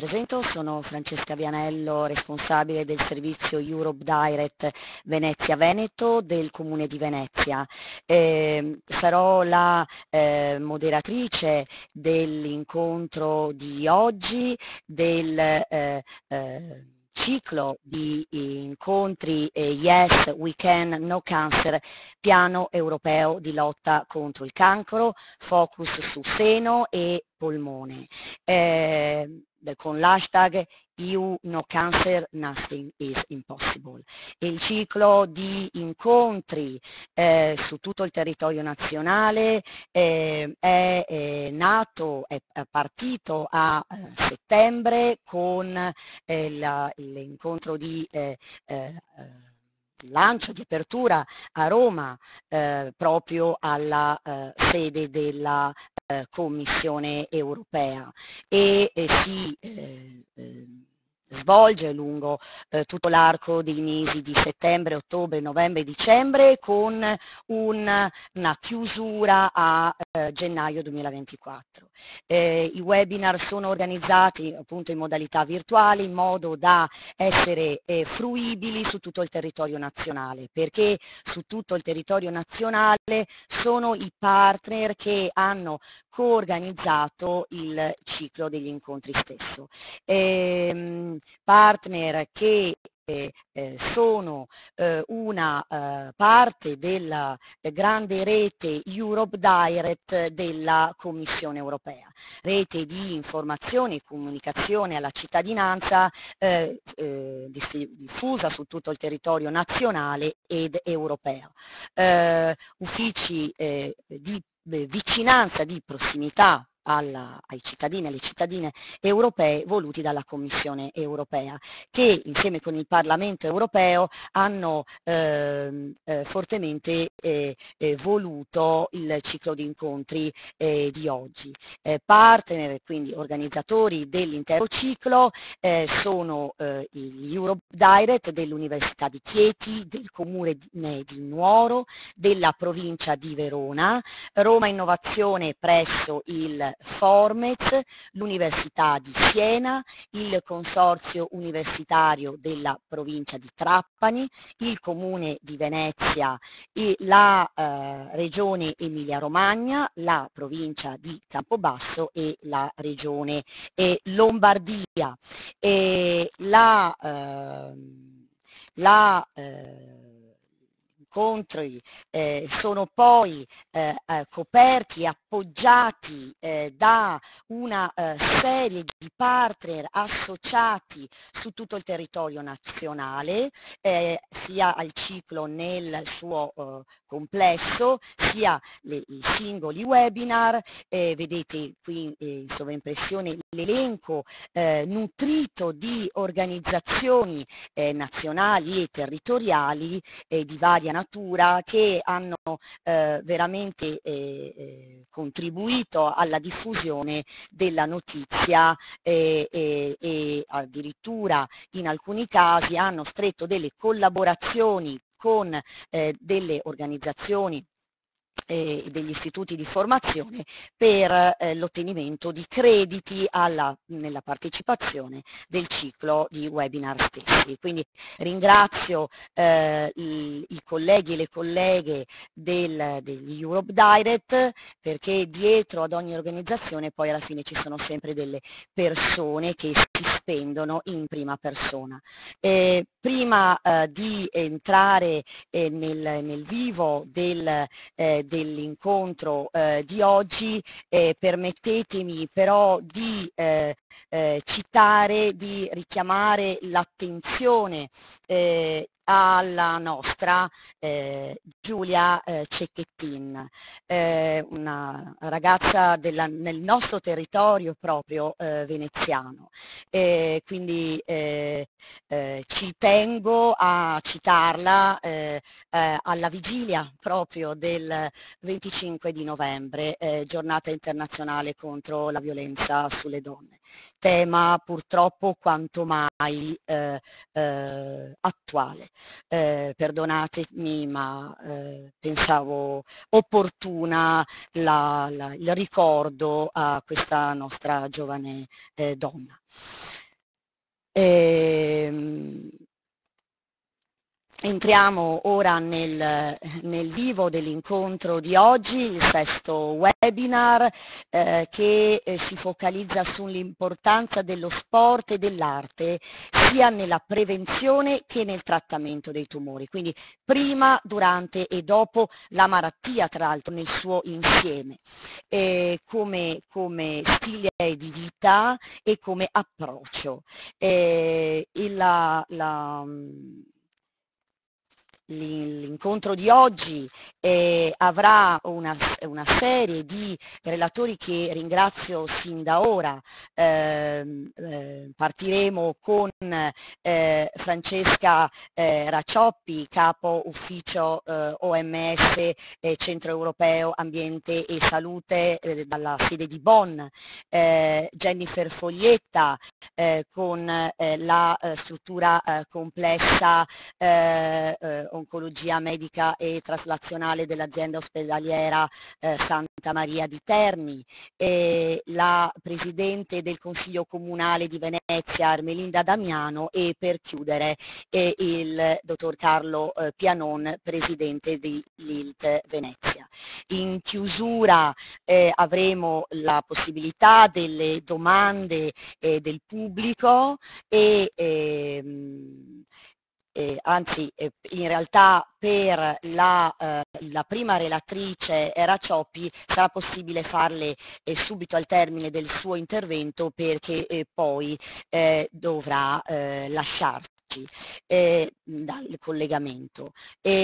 presento, sono Francesca Vianello, responsabile del servizio Europe Direct Venezia Veneto del Comune di Venezia. Sarò la moderatrice dell'incontro di oggi del ciclo di incontri Yes We Can No Cancer, piano europeo di lotta contro il cancro, focus su seno e polmone, con l'hashtag EU No Cancer Nothing is Impossible. Il ciclo di incontri su tutto il territorio nazionale è nato, è partito a settembre con l'incontro di lancio di apertura a Roma proprio alla sede della Commissione europea e si svolge lungo tutto l'arco dei mesi di settembre, ottobre, novembre e dicembre con una chiusura a gennaio 2024. I webinar sono organizzati appunto in modalità virtuale in modo da essere fruibili su tutto il territorio nazionale, perché su tutto il territorio nazionale sono i partner che hanno coorganizzato il ciclo degli incontri stesso. Partner che sono una parte della grande rete Europe Direct della Commissione europea, rete di informazione e comunicazione alla cittadinanza diffusa su tutto il territorio nazionale ed europeo. Uffici di vicinanza, di prossimità ai cittadini e alle cittadine europee voluti dalla Commissione europea, che insieme con il Parlamento europeo hanno fortemente voluto il ciclo di incontri di oggi. Partner, quindi organizzatori dell'intero ciclo, sono gli Europe Direct dell'Università di Chieti, del Comune di Nuoro, della provincia di Verona, Roma Innovazione presso il Formez, l'Università di Siena, il Consorzio Universitario della provincia di Trapani, il Comune di Venezia e la Regione Emilia-Romagna, la provincia di Campobasso e la Regione Lombardia. Incontri sono poi coperti e appoggiati da una serie di partner associati su tutto il territorio nazionale, sia al ciclo nel suo complesso, sia i singoli webinar. Vedete qui in sovraimpressione l'elenco nutrito di organizzazioni nazionali e territoriali di varia natura che hanno veramente contribuito alla diffusione della notizia e addirittura in alcuni casi hanno stretto delle collaborazioni con delle organizzazioni degli istituti di formazione per l'ottenimento di crediti nella partecipazione del ciclo di webinar stessi. Quindi ringrazio i colleghi e le colleghe degli Europe Direct, perché dietro ad ogni organizzazione poi alla fine ci sono sempre delle persone che si spendono in prima persona. Prima di entrare nel vivo dell'incontro di oggi, permettetemi però di citare, di richiamare l'attenzione alla nostra Giulia Cecchettin, una ragazza nel nostro territorio proprio veneziano. Quindi ci tengo a citarla alla vigilia proprio del 25 di novembre, giornata internazionale contro la violenza sulle donne. tema purtroppo quanto mai attuale. Perdonatemi, ma pensavo opportuna il ricordo a questa nostra giovane donna. Entriamo ora nel vivo dell'incontro di oggi, il sesto webinar che si focalizza sull'importanza dello sport e dell'arte sia nella prevenzione che nel trattamento dei tumori, quindi prima, durante e dopo la malattia, tra l'altro nel suo insieme, come stile di vita e come approccio. L'incontro di oggi avrà una serie di relatori che ringrazio sin da ora. Partiremo con Francesca Racioppi, capo ufficio OMS, Centro Europeo Ambiente e Salute dalla sede di Bonn, Jennifer Foglietta con la struttura complessa oncologia medica e traslazionale dell'azienda ospedaliera Santa Maria di Terni, la Presidente del Consiglio Comunale di Venezia Ermelinda Damiano e per chiudere il Dottor Carlo Pianon, Presidente di l'ILT Venezia. In chiusura avremo la possibilità delle domande del pubblico anzi in realtà per la prima relatrice Racioppi sarà possibile farle subito al termine del suo intervento perché poi dovrà lasciarci dal collegamento.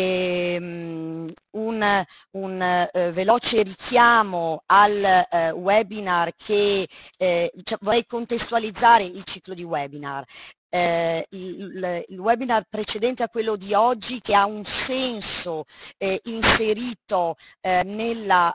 Un veloce richiamo al webinar che vorrei contestualizzare il ciclo di webinar. Il webinar precedente a quello di oggi, che ha un senso inserito nella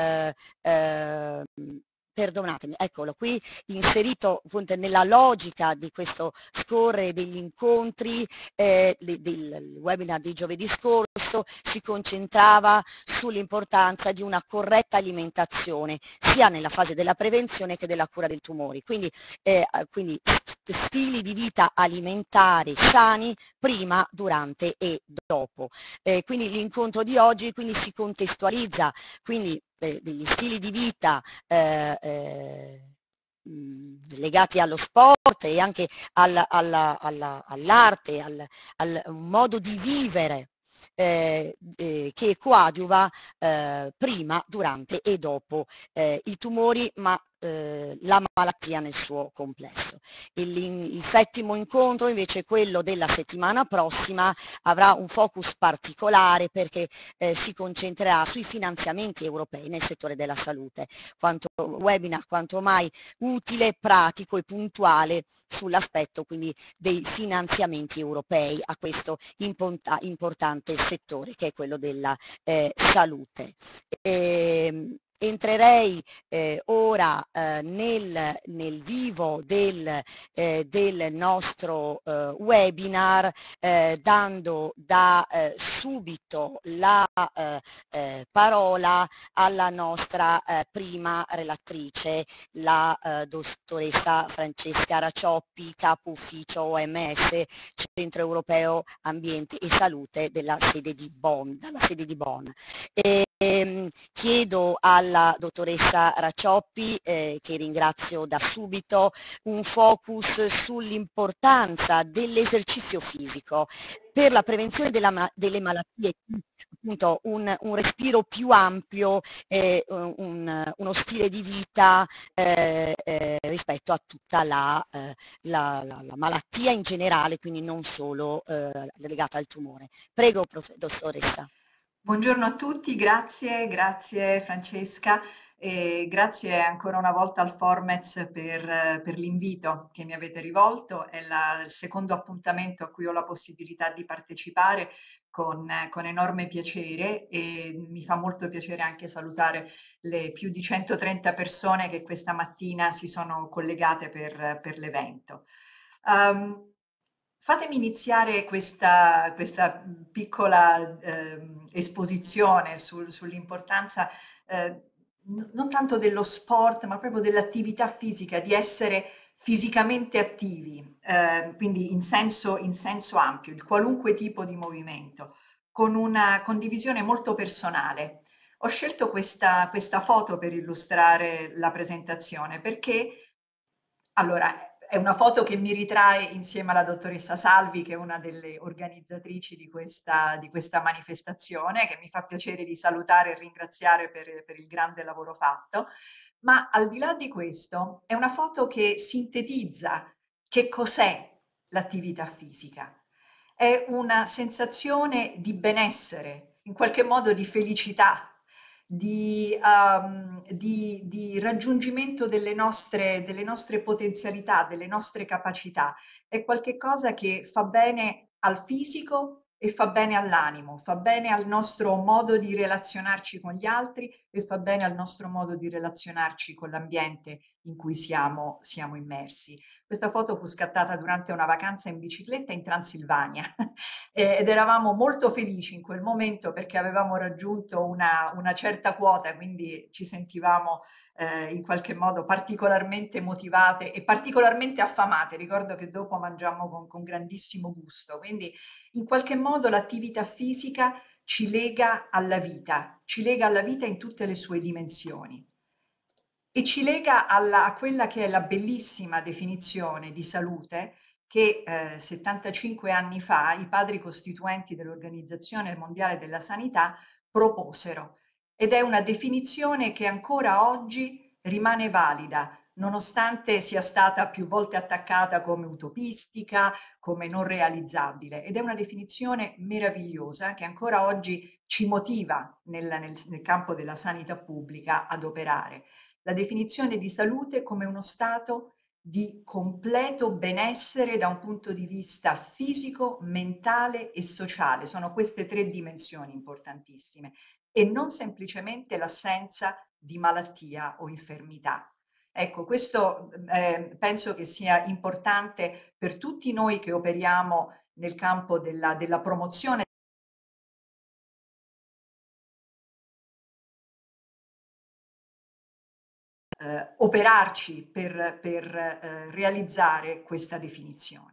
perdonatemi, eccolo qui, inserito appunto nella logica di questo scorrere degli incontri, del webinar di giovedì scorso si concentrava sull'importanza di una corretta alimentazione, sia nella fase della prevenzione che della cura dei tumori. Quindi stili di vita alimentari sani prima, durante e dopo. Quindi l'incontro di oggi si contestualizza quindi degli stili di vita legati allo sport e anche all'arte, al modo di vivere che coadiuva prima, durante e dopo i tumori, ma la malattia nel suo complesso. Il settimo incontro invece, quello della settimana prossima, avrà un focus particolare perché si concentrerà sui finanziamenti europei nel settore della salute, webinar quanto mai utile, pratico e puntuale sull'aspetto quindi dei finanziamenti europei a questo importante settore che è quello della salute. Entrerei ora nel vivo del nostro webinar dando da subito la parola alla nostra prima relatrice, la dottoressa Francesca Racioppi, capo ufficio OMS, Centro Europeo Ambiente e Salute dalla sede di Bonn. Chiedo alla dottoressa Racioppi, che ringrazio da subito, un focus sull'importanza dell'esercizio fisico per la prevenzione delle malattie, appunto un respiro più ampio, uno stile di vita rispetto a tutta la malattia in generale, quindi non solo legata al tumore. Prego, dottoressa. Buongiorno a tutti, grazie Francesca. e grazie ancora una volta al Formez per l'invito che mi avete rivolto. È il secondo appuntamento a cui ho la possibilità di partecipare con enorme piacere, e mi fa molto piacere anche salutare le più di 130 persone che questa mattina si sono collegate per l'evento. Fatemi iniziare questa piccola esposizione sull'importanza non tanto dello sport, ma proprio dell'attività fisica, di essere fisicamente attivi, quindi in senso ampio, il qualunque tipo di movimento, con una condivisione molto personale. Ho scelto questa foto per illustrare la presentazione perché, allora, è una foto che mi ritrae insieme alla dottoressa Salvi, che è una delle organizzatrici di questa manifestazione, che mi fa piacere di salutare e ringraziare per il grande lavoro fatto. Ma al di là di questo, è una foto che sintetizza che cos'è l'attività fisica. È una sensazione di benessere, in qualche modo di felicità, di raggiungimento delle nostre potenzialità, delle nostre capacità. È qualcosa che fa bene al fisico e fa bene all'animo, fa bene al nostro modo di relazionarci con gli altri e fa bene al nostro modo di relazionarci con l'ambiente in cui siamo immersi. Questa foto fu scattata durante una vacanza in bicicletta in Transilvania ed eravamo molto felici in quel momento perché avevamo raggiunto una certa quota, quindi ci sentivamo in qualche modo particolarmente motivate e particolarmente affamate. Ricordo che dopo mangiammo con grandissimo gusto, quindi in qualche modo l'attività fisica ci lega alla vita in tutte le sue dimensioni e ci lega a quella che è la bellissima definizione di salute che 75 anni fa i padri costituenti dell'Organizzazione Mondiale della Sanità proposero, ed è una definizione che ancora oggi rimane valida, nonostante sia stata più volte attaccata come utopistica, come non realizzabile, ed è una definizione meravigliosa che ancora oggi ci motiva nel campo della sanità pubblica ad operare. La definizione di salute come uno stato di completo benessere da un punto di vista fisico, mentale e sociale. Sono queste tre dimensioni importantissime e non semplicemente l'assenza di malattia o infermità. Ecco, questo penso che sia importante per tutti noi che operiamo nel campo della promozione operarci per realizzare questa definizione.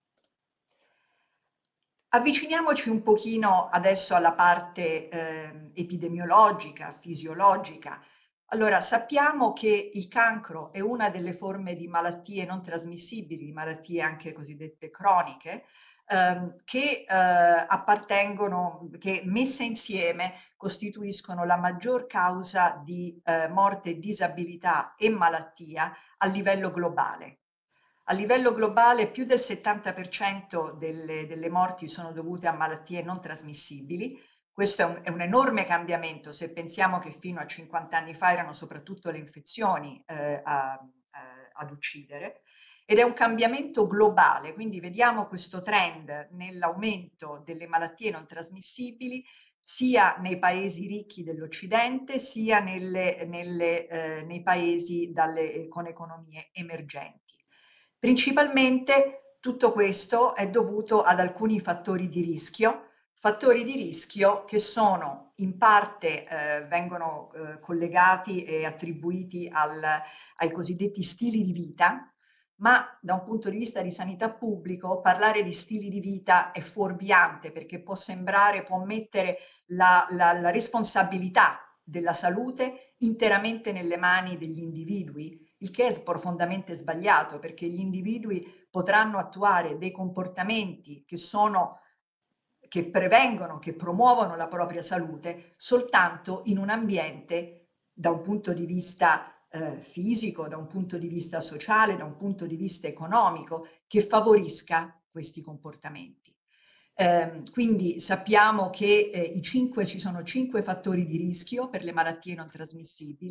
Avviciniamoci un pochino adesso alla parte epidemiologica, fisiologica. Allora, sappiamo che il cancro è una delle forme di malattie non trasmissibili, di malattie anche cosiddette croniche, che appartengono, che messe insieme costituiscono la maggior causa di morte, disabilità e malattia a livello globale. A livello globale più del 70% delle morti sono dovute a malattie non trasmissibili. Questo è un enorme cambiamento se pensiamo che fino a 50 anni fa erano soprattutto le infezioni ad uccidere. Ed è un cambiamento globale, quindi vediamo questo trend nell'aumento delle malattie non trasmissibili sia nei paesi ricchi dell'Occidente sia nei paesi con economie emergenti. Principalmente tutto questo è dovuto ad alcuni fattori di rischio che sono in parte vengono collegati e attribuiti ai cosiddetti stili di vita, ma da un punto di vista di sanità pubblico parlare di stili di vita è fuorviante perché può mettere la responsabilità della salute interamente nelle mani degli individui, il che è profondamente sbagliato perché gli individui potranno attuare dei comportamenti che prevengono, che promuovono la propria salute soltanto in un ambiente da un punto di vista fisico, da un punto di vista sociale, da un punto di vista economico, che favorisca questi comportamenti. Quindi sappiamo che ci sono 5 fattori di rischio per le malattie non trasmissibili.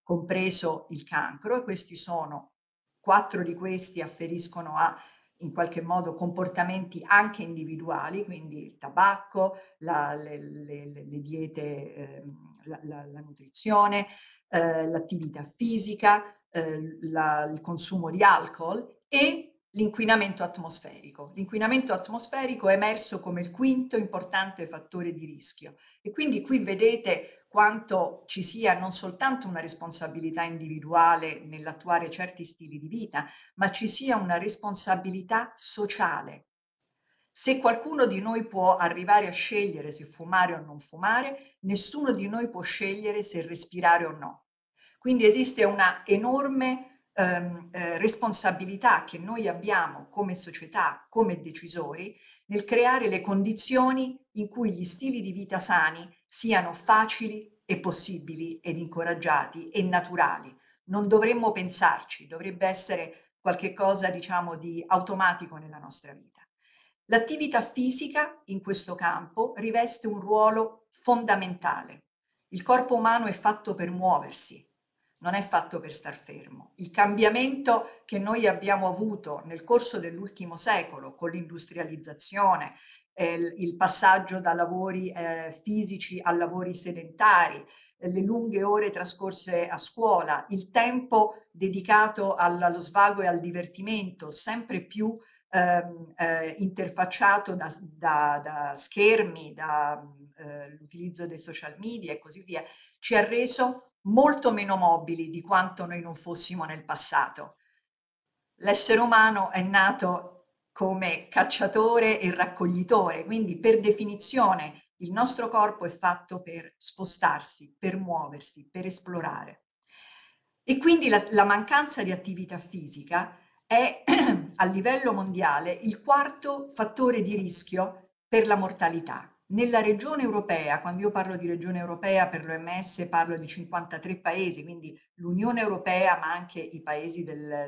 compreso il cancro, e questi sono 4 di questi afferiscono a in qualche modo comportamenti anche individuali, quindi il tabacco, le diete, la nutrizione, l'attività fisica, il consumo di alcol e l'inquinamento atmosferico. L'inquinamento atmosferico è emerso come il quinto importante fattore di rischio e quindi qui vedete quanto ci sia non soltanto una responsabilità individuale nell'attuare certi stili di vita, ma ci sia una responsabilità sociale. Se qualcuno di noi può arrivare a scegliere se fumare o non fumare, nessuno di noi può scegliere se respirare o no. Quindi esiste una enorme responsabilità che noi abbiamo come società, come decisori, nel creare le condizioni in cui gli stili di vita sani siano facili e possibili ed incoraggiati e naturali. Non dovremmo pensarci, dovrebbe essere qualche cosa, diciamo, di automatico nella nostra vita. L'attività fisica in questo campo riveste un ruolo fondamentale. Il corpo umano è fatto per muoversi, non è fatto per star fermo. Il cambiamento che noi abbiamo avuto nel corso dell'ultimo secolo con l'industrializzazione, il passaggio da lavori fisici a lavori sedentari, le lunghe ore trascorse a scuola, il tempo dedicato allo svago e al divertimento, sempre più interfacciato da schermi, dall'utilizzo dei social media e così via, ci ha reso molto meno mobili di quanto noi non fossimo nel passato. L'essere umano è nato come cacciatore e raccoglitore, quindi per definizione il nostro corpo è fatto per spostarsi, per muoversi, per esplorare. E quindi la mancanza di attività fisica è a livello mondiale il quarto fattore di rischio per la mortalità. Nella regione europea, quando io parlo di regione europea per l'OMS parlo di 53 paesi, quindi l'Unione Europea ma anche i paesi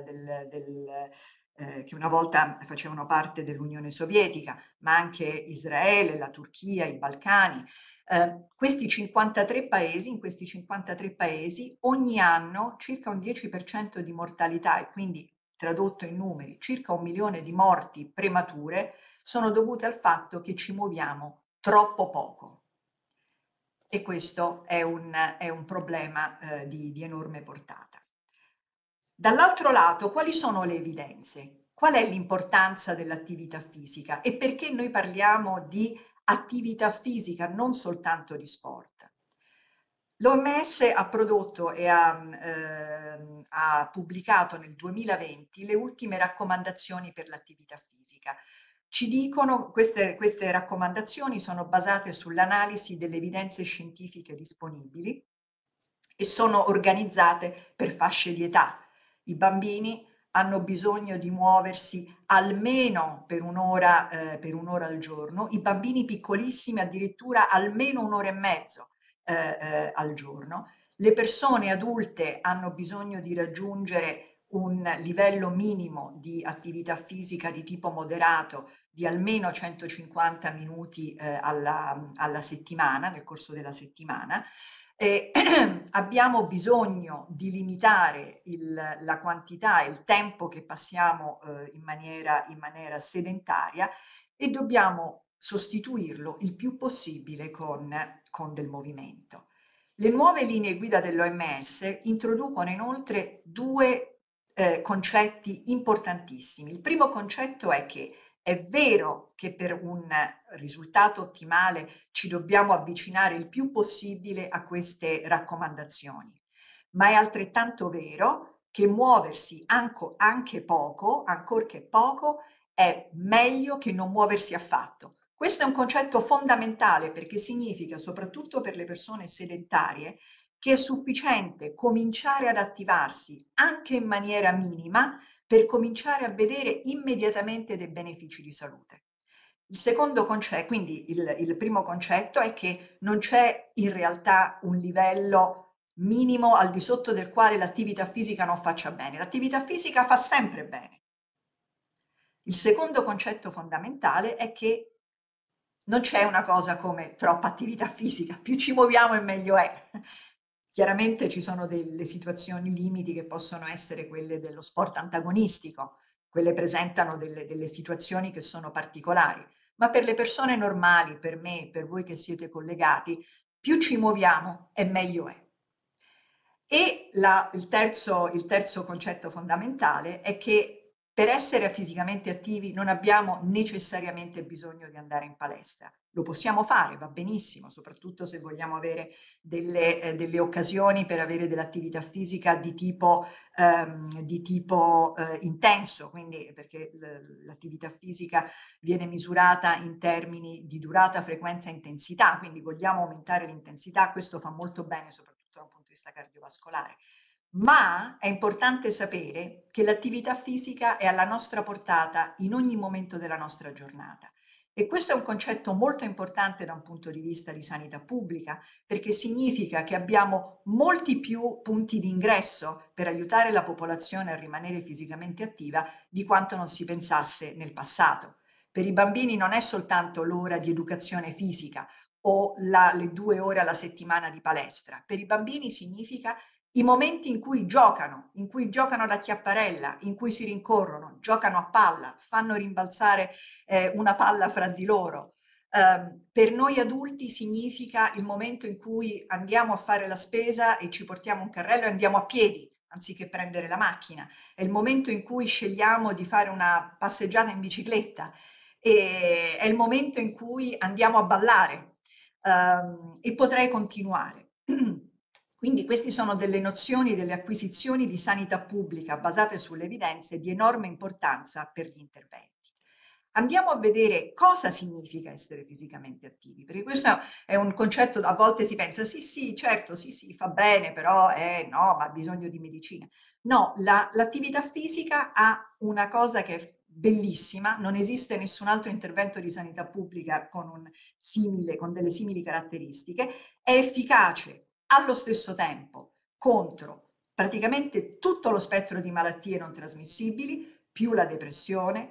che una volta facevano parte dell'Unione Sovietica, ma anche Israele, la Turchia, i Balcani. Questi 53 paesi, in questi 53 paesi ogni anno circa un 10% di mortalità e quindi tradotto in numeri circa 1 milione di morti premature sono dovute al fatto che ci muoviamo troppo poco. E questo è un problema di enorme portata. Dall'altro lato, quali sono le evidenze? Qual è l'importanza dell'attività fisica e perché noi parliamo di attività fisica, non soltanto di sport? L'OMS ha prodotto e ha pubblicato nel 2020 le ultime raccomandazioni per l'attività fisica. Ci dicono, queste raccomandazioni sono basate sull'analisi delle evidenze scientifiche disponibili e sono organizzate per fasce di età. I bambini hanno bisogno di muoversi almeno per un'ora al giorno, i bambini piccolissimi addirittura almeno 1 ora e mezzo al giorno. Le persone adulte hanno bisogno di raggiungere un livello minimo di attività fisica di tipo moderato di almeno 150 minuti alla settimana, nel corso della settimana. Abbiamo bisogno di limitare la quantità e il tempo che passiamo in maniera sedentaria e dobbiamo sostituirlo il più possibile con del movimento. Le nuove linee guida dell'OMS introducono inoltre 2 concetti importantissimi. Il primo concetto è che è vero che per un risultato ottimale ci dobbiamo avvicinare il più possibile a queste raccomandazioni, ma è altrettanto vero che muoversi anche poco, ancorché poco, è meglio che non muoversi affatto. Questo è un concetto fondamentale perché significa, soprattutto per le persone sedentarie, che è sufficiente cominciare ad attivarsi anche in maniera minima per cominciare a vedere immediatamente dei benefici di salute. Il secondo concetto, quindi il primo concetto è che non c'è in realtà un livello minimo al di sotto del quale l'attività fisica non faccia bene. L'attività fisica fa sempre bene. Il secondo concetto fondamentale è che non c'è una cosa come troppa attività fisica, più ci muoviamo e meglio è. Chiaramente ci sono delle situazioni limiti che possono essere quelle dello sport antagonistico, quelle presentano delle situazioni che sono particolari, ma per le persone normali, per me, per voi che siete collegati, più ci muoviamo e meglio è. E il terzo concetto fondamentale è che per essere fisicamente attivi non abbiamo necessariamente bisogno di andare in palestra. Lo possiamo fare, va benissimo, soprattutto se vogliamo avere delle occasioni per avere dell'attività fisica di tipo intenso, quindi perché l'attività fisica viene misurata in termini di durata, frequenza e intensità, quindi vogliamo aumentare l'intensità, questo fa molto bene soprattutto da un punto di vista cardiovascolare. Ma è importante sapere che l'attività fisica è alla nostra portata in ogni momento della nostra giornata. E questo è un concetto molto importante da un punto di vista di sanità pubblica, perché significa che abbiamo molti più punti di ingresso per aiutare la popolazione a rimanere fisicamente attiva di quanto non si pensasse nel passato. Per i bambini non è soltanto l'ora di educazione fisica o le 2 ore alla settimana di palestra. Per i bambini significa i momenti in cui giocano ad acchiapparella, in cui si rincorrono, giocano a palla, fanno rimbalzare una palla fra di loro. Per noi adulti significa il momento in cui andiamo a fare la spesa e ci portiamo un carrello e andiamo a piedi anziché prendere la macchina. È il momento in cui scegliamo di fare una passeggiata in bicicletta. E è il momento in cui andiamo a ballare. E potrei continuare. Quindi queste sono delle nozioni, delle acquisizioni di sanità pubblica basate sulle evidenze di enorme importanza per gli interventi. Andiamo a vedere cosa significa essere fisicamente attivi, perché questo è un concetto, a volte si pensa sì, sì, certo, sì, sì, fa bene, però no, ma ha bisogno di medicina. No, l'attività fisica ha una cosa che è bellissima, non esiste nessun altro intervento di sanità pubblica con delle simili caratteristiche, è efficace allo stesso tempo contro praticamente tutto lo spettro di malattie non trasmissibili, più la depressione,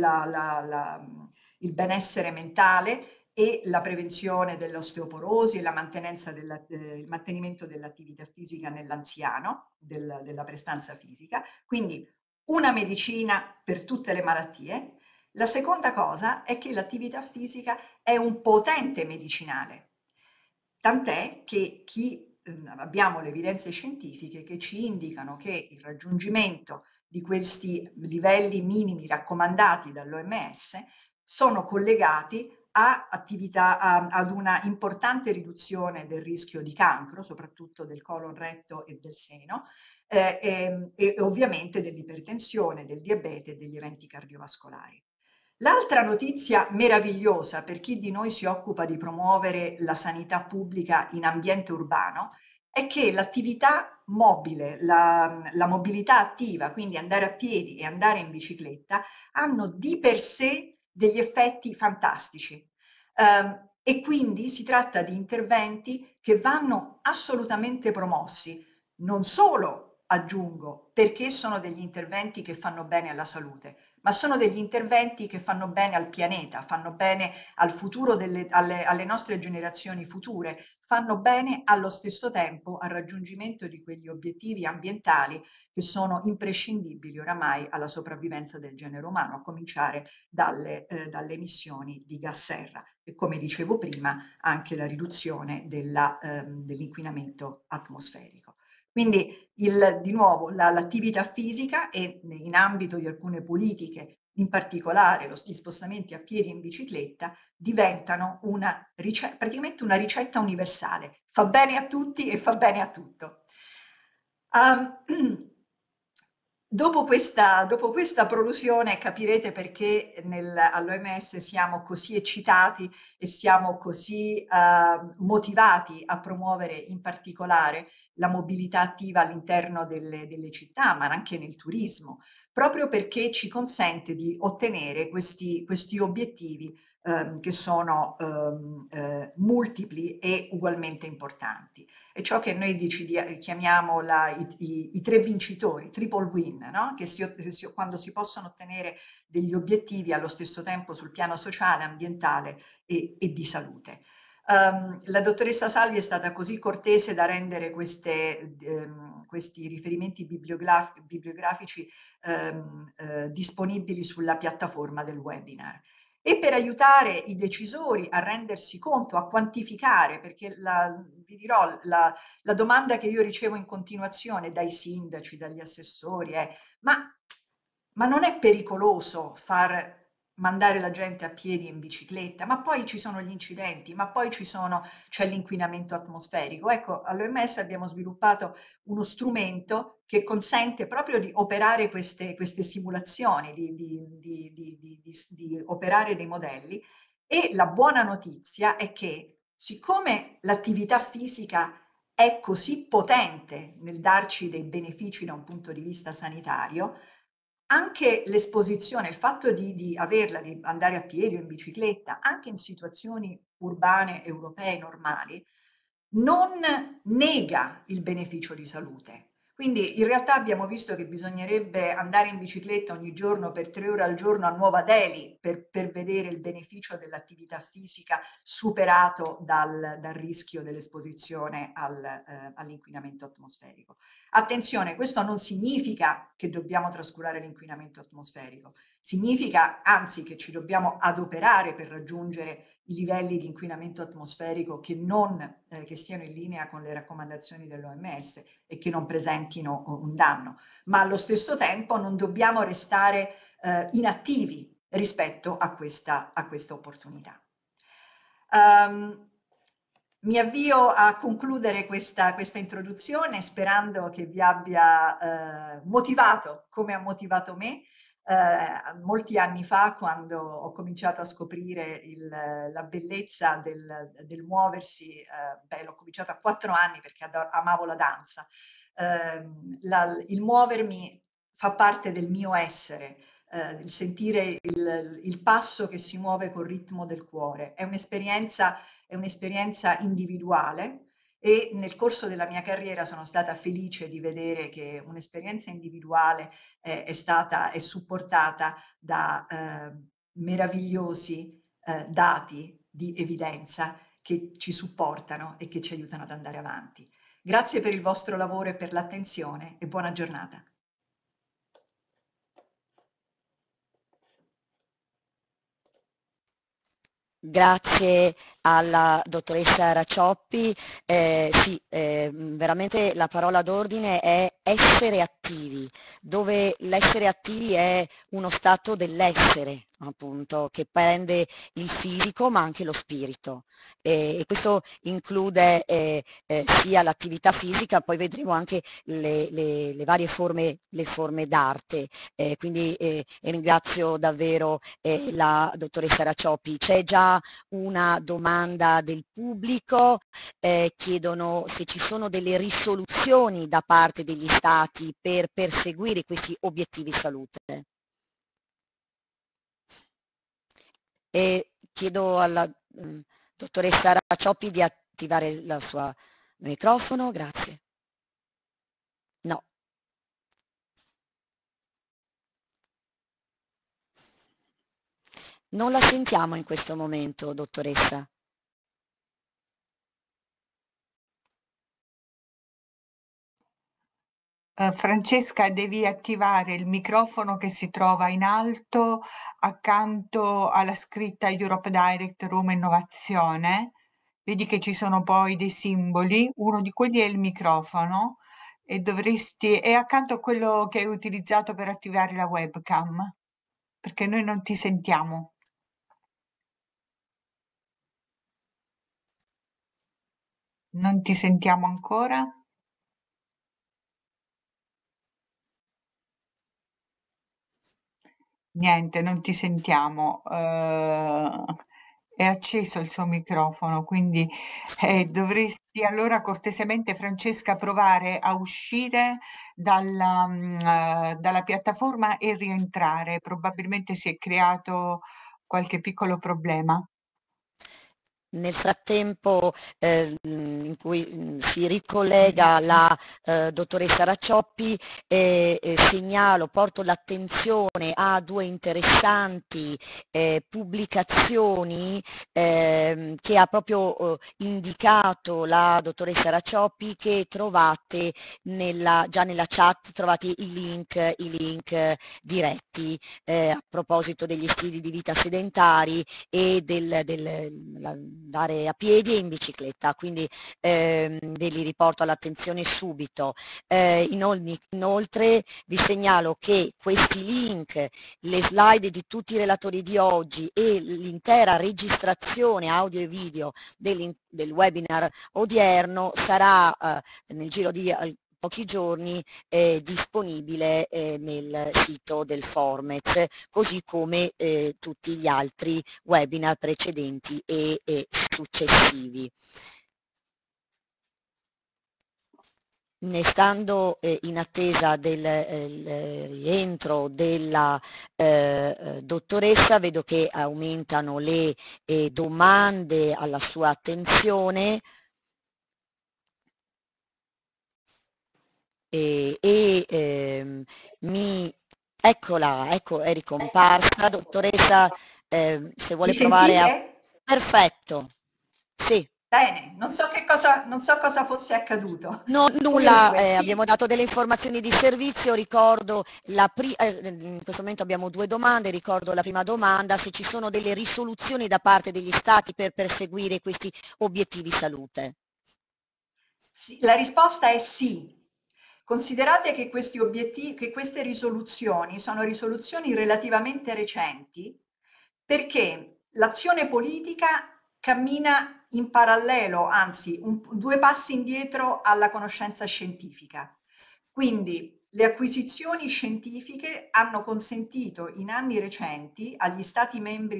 il benessere mentale e la prevenzione dell'osteoporosi e il mantenimento dell'attività fisica nell'anziano, della prestanza fisica. Quindi una medicina per tutte le malattie. La seconda cosa è che l'attività fisica è un potente medicinale, tant'è che abbiamo le evidenze scientifiche che ci indicano che il raggiungimento di questi livelli minimi raccomandati dall'OMS sono collegati ad una importante riduzione del rischio di cancro, soprattutto del colon retto e del seno, e ovviamente dell'ipertensione, del diabete e degli eventi cardiovascolari. L'altra notizia meravigliosa per chi di noi si occupa di promuovere la sanità pubblica in ambiente urbano è che l'attività mobile, la mobilità attiva, quindi andare a piedi e andare in bicicletta, hanno di per sé degli effetti fantastici. E quindi si tratta di interventi che vanno assolutamente promossi, non solo, aggiungo, perché sono degli interventi che fanno bene alla salute, ma sono degli interventi che fanno bene al pianeta, fanno bene al futuro alle nostre generazioni future, fanno bene allo stesso tempo al raggiungimento di quegli obiettivi ambientali che sono imprescindibili oramai alla sopravvivenza del genere umano, a cominciare dalle emissioni di gas serra e, come dicevo prima, anche la riduzione dell'inquinamento atmosferico. Quindi di nuovo l'attività fisica e in ambito di alcune politiche, in particolare gli spostamenti a piedi e in bicicletta, diventano praticamente una ricetta universale. Fa bene a tutti e fa bene a tutto. Dopo questa prolusione capirete perché all'OMS siamo così eccitati e siamo così motivati a promuovere in particolare la mobilità attiva all'interno delle città, ma anche nel turismo, proprio perché ci consente di ottenere questi obiettivi che sono multipli e ugualmente importanti. È ciò che noi chiamiamo i tre vincitori, triple win, no? Quando si possono ottenere degli obiettivi allo stesso tempo sul piano sociale, ambientale e di salute. La dottoressa Salvi è stata così cortese da rendere questi riferimenti bibliografici disponibili sulla piattaforma del webinar. E per aiutare i decisori a rendersi conto, a quantificare, perché vi dirò, la domanda che io ricevo in continuazione dai sindaci, dagli assessori è: ma non è pericoloso far mandare la gente a piedi e in bicicletta? Ma poi ci sono gli incidenti, ma poi c'è l'inquinamento atmosferico. Ecco, all'OMS abbiamo sviluppato uno strumento che consente proprio di operare queste simulazioni, di operare dei modelli. E la buona notizia è che, siccome l'attività fisica è così potente nel darci dei benefici da un punto di vista sanitario, anche l'esposizione, il fatto di averla, di andare a piedi o in bicicletta, anche in situazioni urbane europee normali, non nega il beneficio di salute. Quindi in realtà abbiamo visto che bisognerebbe andare in bicicletta ogni giorno per 3 ore al giorno a Nuova Delhi per vedere il beneficio dell'attività fisica superato dal rischio dell'esposizione all'inquinamento atmosferico. Attenzione, questo non significa che dobbiamo trascurare l'inquinamento atmosferico, significa anzi che ci dobbiamo adoperare per raggiungere i livelli di inquinamento atmosferico che stiano in linea con le raccomandazioni dell'OMS e che non presentino un danno, ma allo stesso tempo non dobbiamo restare inattivi rispetto a questa opportunità. Mi avvio a concludere questa introduzione sperando che vi abbia motivato come ha motivato me molti anni fa, quando ho cominciato a scoprire la bellezza del muoversi. L'ho cominciato a 4 anni perché amavo la danza. Il muovermi fa parte del mio essere. Il sentire il passo che si muove col ritmo del cuore è un'esperienza individuale, e nel corso della mia carriera sono stata felice di vedere che un'esperienza individuale è supportata da meravigliosi dati di evidenza che ci supportano e che ci aiutano ad andare avanti. Grazie per il vostro lavoro e per l'attenzione, e buona giornata. Grazie alla dottoressa Racioppi. Sì, veramente la parola d'ordine è essere attivi, dove l'essere attivi è uno stato dell'essere, appunto, che prende il fisico ma anche lo spirito. E questo include sia l'attività fisica, poi vedremo anche le varie forme, le forme d'arte. Quindi ringrazio davvero la dottoressa Racioppi. C'è già una domanda del pubblico, chiedono se ci sono delle risoluzioni da parte degli stati per perseguire questi obiettivi salute. E chiedo alla dottoressa Racioppi di attivare il suo microfono, grazie. No. Non la sentiamo in questo momento, dottoressa. Francesca, devi attivare il microfono che si trova in alto accanto alla scritta Europe Direct Roma Innovazione. Vedi che ci sono poi dei simboli, uno di quelli è il microfono e è accanto a quello che hai utilizzato per attivare la webcam, perché noi non ti sentiamo. Non ti sentiamo ancora? Niente, non ti sentiamo. È acceso il suo microfono, quindi dovresti allora cortesemente, Francesca, provare a uscire dalla piattaforma e rientrare. Probabilmente si è creato qualche piccolo problema. Nel frattempo in cui si ricollega la dottoressa Raccioppi, segnalo, porto l'attenzione a due interessanti pubblicazioni che ha proprio indicato la dottoressa Raccioppi, che trovate già nella chat, trovate i link diretti a proposito degli stili di vita sedentari e andare a piedi e in bicicletta, quindi ve li riporto all'attenzione subito. Inoltre vi segnalo che questi link, le slide di tutti i relatori di oggi e l'intera registrazione audio e video del webinar odierno sarà nel giro di pochi giorni disponibile nel sito del Formez, così come tutti gli altri webinar precedenti e successivi. Stando in attesa del rientro della dottoressa, vedo che aumentano le domande alla sua attenzione. Eccola, ecco, è ricomparsa. Dottoressa, se vuole provare a... Perfetto, sì. Bene, non so cosa fosse accaduto. No, nulla, Comunque, sì. abbiamo dato delle informazioni di servizio, ricordo, in questo momento abbiamo due domande, ricordo la prima domanda, se ci sono delle risoluzioni da parte degli Stati per perseguire questi obiettivi salute. Sì, la risposta è sì. Considerate che questi obiettivi, che queste risoluzioni sono risoluzioni relativamente recenti, perché l'azione politica cammina in parallelo, anzi due passi indietro alla conoscenza scientifica. Quindi le acquisizioni scientifiche hanno consentito in anni recenti agli Stati membri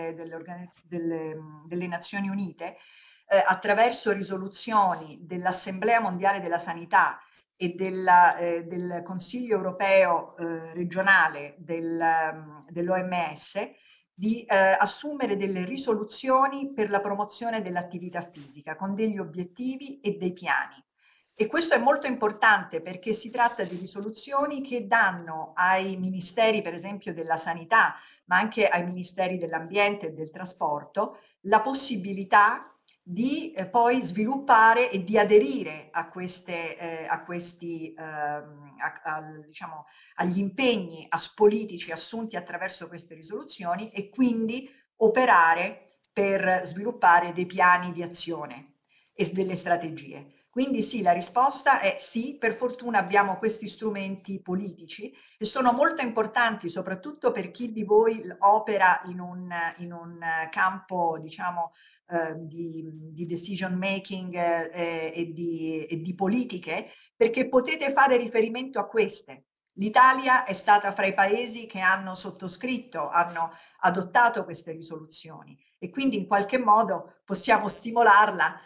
delle Nazioni Unite, attraverso risoluzioni dell'Assemblea Mondiale della Sanità e del Consiglio Europeo regionale dell'OMS, di assumere delle risoluzioni per la promozione dell'attività fisica con degli obiettivi e dei piani. E questo è molto importante perché si tratta di risoluzioni che danno ai ministeri, per esempio, della sanità, ma anche ai ministeri dell'ambiente e del trasporto, la possibilità di poi sviluppare e di aderire a diciamo, agli impegni politici assunti attraverso queste risoluzioni e quindi operare per sviluppare dei piani di azione e delle strategie. Quindi sì, la risposta è sì, per fortuna abbiamo questi strumenti politici e sono molto importanti soprattutto per chi di voi opera in un campo, diciamo, di decision making e di politiche, perché potete fare riferimento a queste. L'Italia è stata fra i paesi che hanno sottoscritto, hanno adottato queste risoluzioni e quindi in qualche modo possiamo stimolarla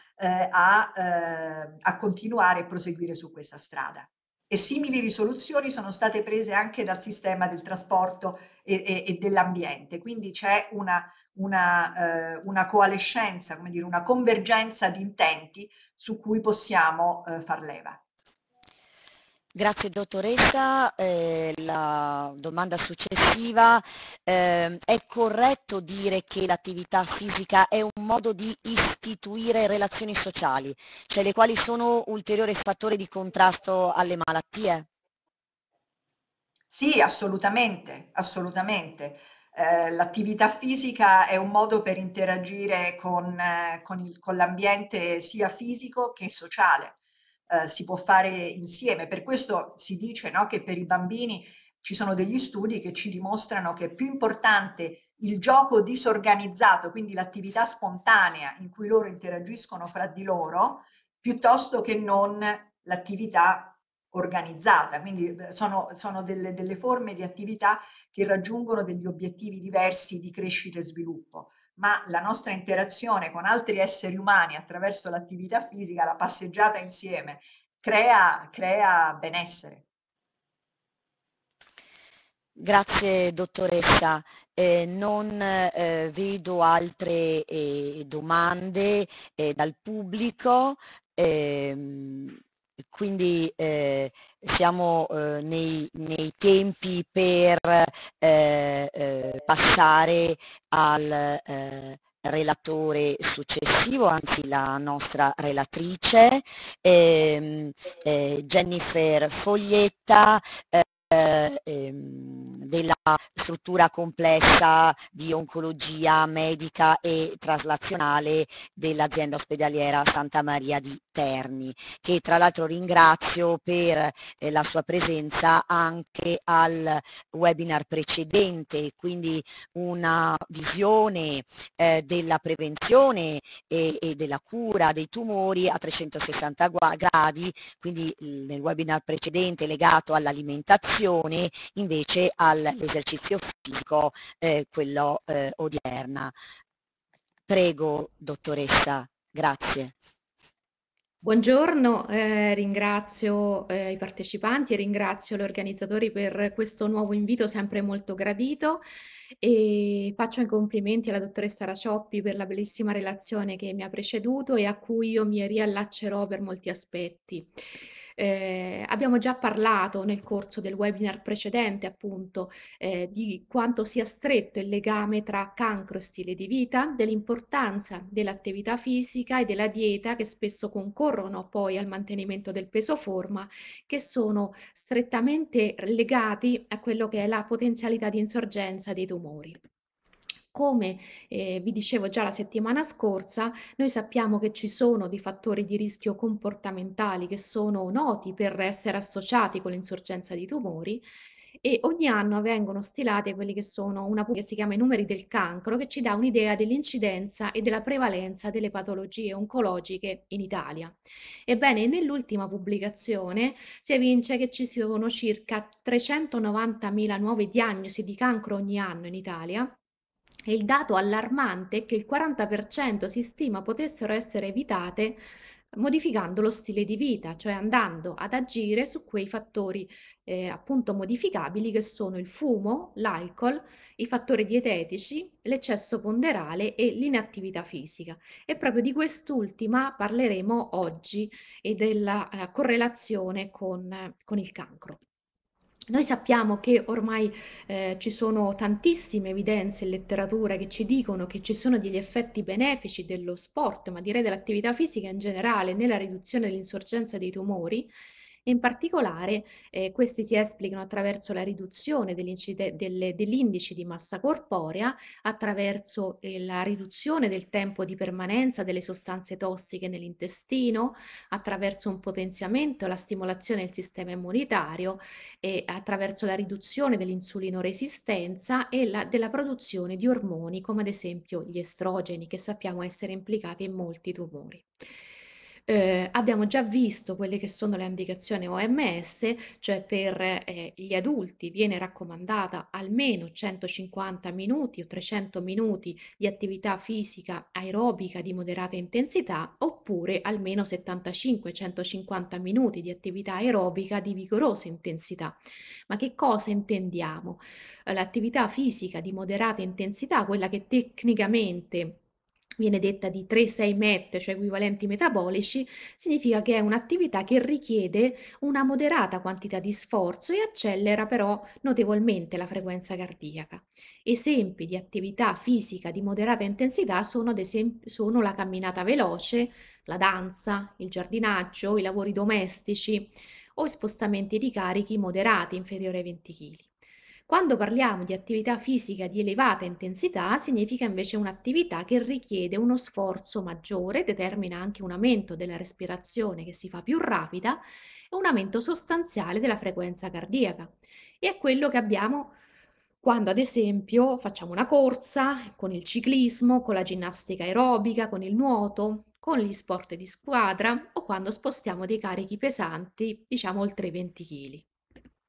a continuare e proseguire su questa strada. E simili risoluzioni sono state prese anche dal sistema del trasporto e dell'ambiente, quindi c'è una coalescenza, come dire, una convergenza di intenti su cui possiamo far leva. Grazie dottoressa. La domanda successiva, è corretto dire che l'attività fisica è un modo di istituire relazioni sociali, cioè le quali sono ulteriori fattori di contrasto alle malattie? Sì, assolutamente, assolutamente. L'attività fisica è un modo per interagire con l'ambiente sia fisico che sociale. Si può fare insieme. Per questo si dice, no, che per i bambini ci sono degli studi che ci dimostrano che è più importante il gioco disorganizzato, quindi l'attività spontanea in cui loro interagiscono fra di loro, piuttosto che non l'attività organizzata. Quindi sono delle forme di attività che raggiungono degli obiettivi diversi di crescita e sviluppo. Ma la nostra interazione con altri esseri umani attraverso l'attività fisica, la passeggiata insieme, crea benessere. Grazie dottoressa. Non vedo altre domande dal pubblico, quindi siamo nei tempi per passare al relatore successivo, anzi la nostra relatrice, Jennifer Foglietta, della struttura complessa di oncologia medica e traslazionale dell'azienda ospedaliera Santa Maria di Terni, che tra l'altro ringrazio per la sua presenza anche al webinar precedente, quindi una visione della prevenzione e della cura dei tumori a 360 gradi, quindi nel webinar precedente legato all'alimentazione, invece all'esercizio fisico, quello odierna. Prego, dottoressa, grazie. Buongiorno, ringrazio i partecipanti e ringrazio gli organizzatori per questo nuovo invito sempre molto gradito e faccio i complimenti alla dottoressa Racioppi per la bellissima relazione che mi ha preceduto e a cui io mi riallaccerò per molti aspetti. Abbiamo già parlato nel corso del webinar precedente appunto di quanto sia stretto il legame tra cancro e stile di vita, dell'importanza dell'attività fisica e della dieta che spesso concorrono poi al mantenimento del peso forma, che sono strettamente legati a quello che è la potenzialità di insorgenza dei tumori. Come vi dicevo già la settimana scorsa, noi sappiamo che ci sono dei fattori di rischio comportamentali che sono noti per essere associati con l'insorgenza di tumori e ogni anno vengono stilati quelli che sono una che si chiama i numeri del cancro, che ci dà un'idea dell'incidenza e della prevalenza delle patologie oncologiche in Italia. Ebbene, nell'ultima pubblicazione si evince che ci sono circa 390.000 nuove diagnosi di cancro ogni anno in Italia. E il dato allarmante è che il 40% si stima potessero essere evitate modificando lo stile di vita, cioè andando ad agire su quei fattori appunto modificabili che sono il fumo, l'alcol, i fattori dietetici, l'eccesso ponderale e l'inattività fisica. E proprio di quest'ultima parleremo oggi e della correlazione con il cancro. Noi sappiamo che ormai ci sono tantissime evidenze in letteratura che ci dicono che ci sono degli effetti benefici dello sport, ma direi dell'attività fisica in generale, nella riduzione dell'insorgenza dei tumori. E in particolare questi si esplicano attraverso la riduzione dell'indice di massa corporea, attraverso la riduzione del tempo di permanenza delle sostanze tossiche nell'intestino, attraverso un potenziamento e la stimolazione del sistema immunitario e attraverso la riduzione dell'insulinoresistenza e della produzione di ormoni come ad esempio gli estrogeni che sappiamo essere implicati in molti tumori. Abbiamo già visto quelle che sono le indicazioni OMS, cioè per gli adulti viene raccomandata almeno 150 minuti o 300 minuti di attività fisica aerobica di moderata intensità oppure almeno 75-150 minuti di attività aerobica di vigorosa intensità. Ma che cosa intendiamo? L'attività fisica di moderata intensità, quella che tecnicamente viene detta di 3-6 MET, cioè equivalenti metabolici, significa che è un'attività che richiede una moderata quantità di sforzo e accelera però notevolmente la frequenza cardiaca. Esempi di attività fisica di moderata intensità sono ad esempio sono la camminata veloce, la danza, il giardinaggio, i lavori domestici o spostamenti di carichi moderati inferiori ai 20 kg. Quando parliamo di attività fisica di elevata intensità, significa invece un'attività che richiede uno sforzo maggiore, determina anche un aumento della respirazione che si fa più rapida e un aumento sostanziale della frequenza cardiaca. E è quello che abbiamo quando, ad esempio, facciamo una corsa, con il ciclismo, con la ginnastica aerobica, con il nuoto, con gli sport di squadra o quando spostiamo dei carichi pesanti, diciamo oltre i 20 kg.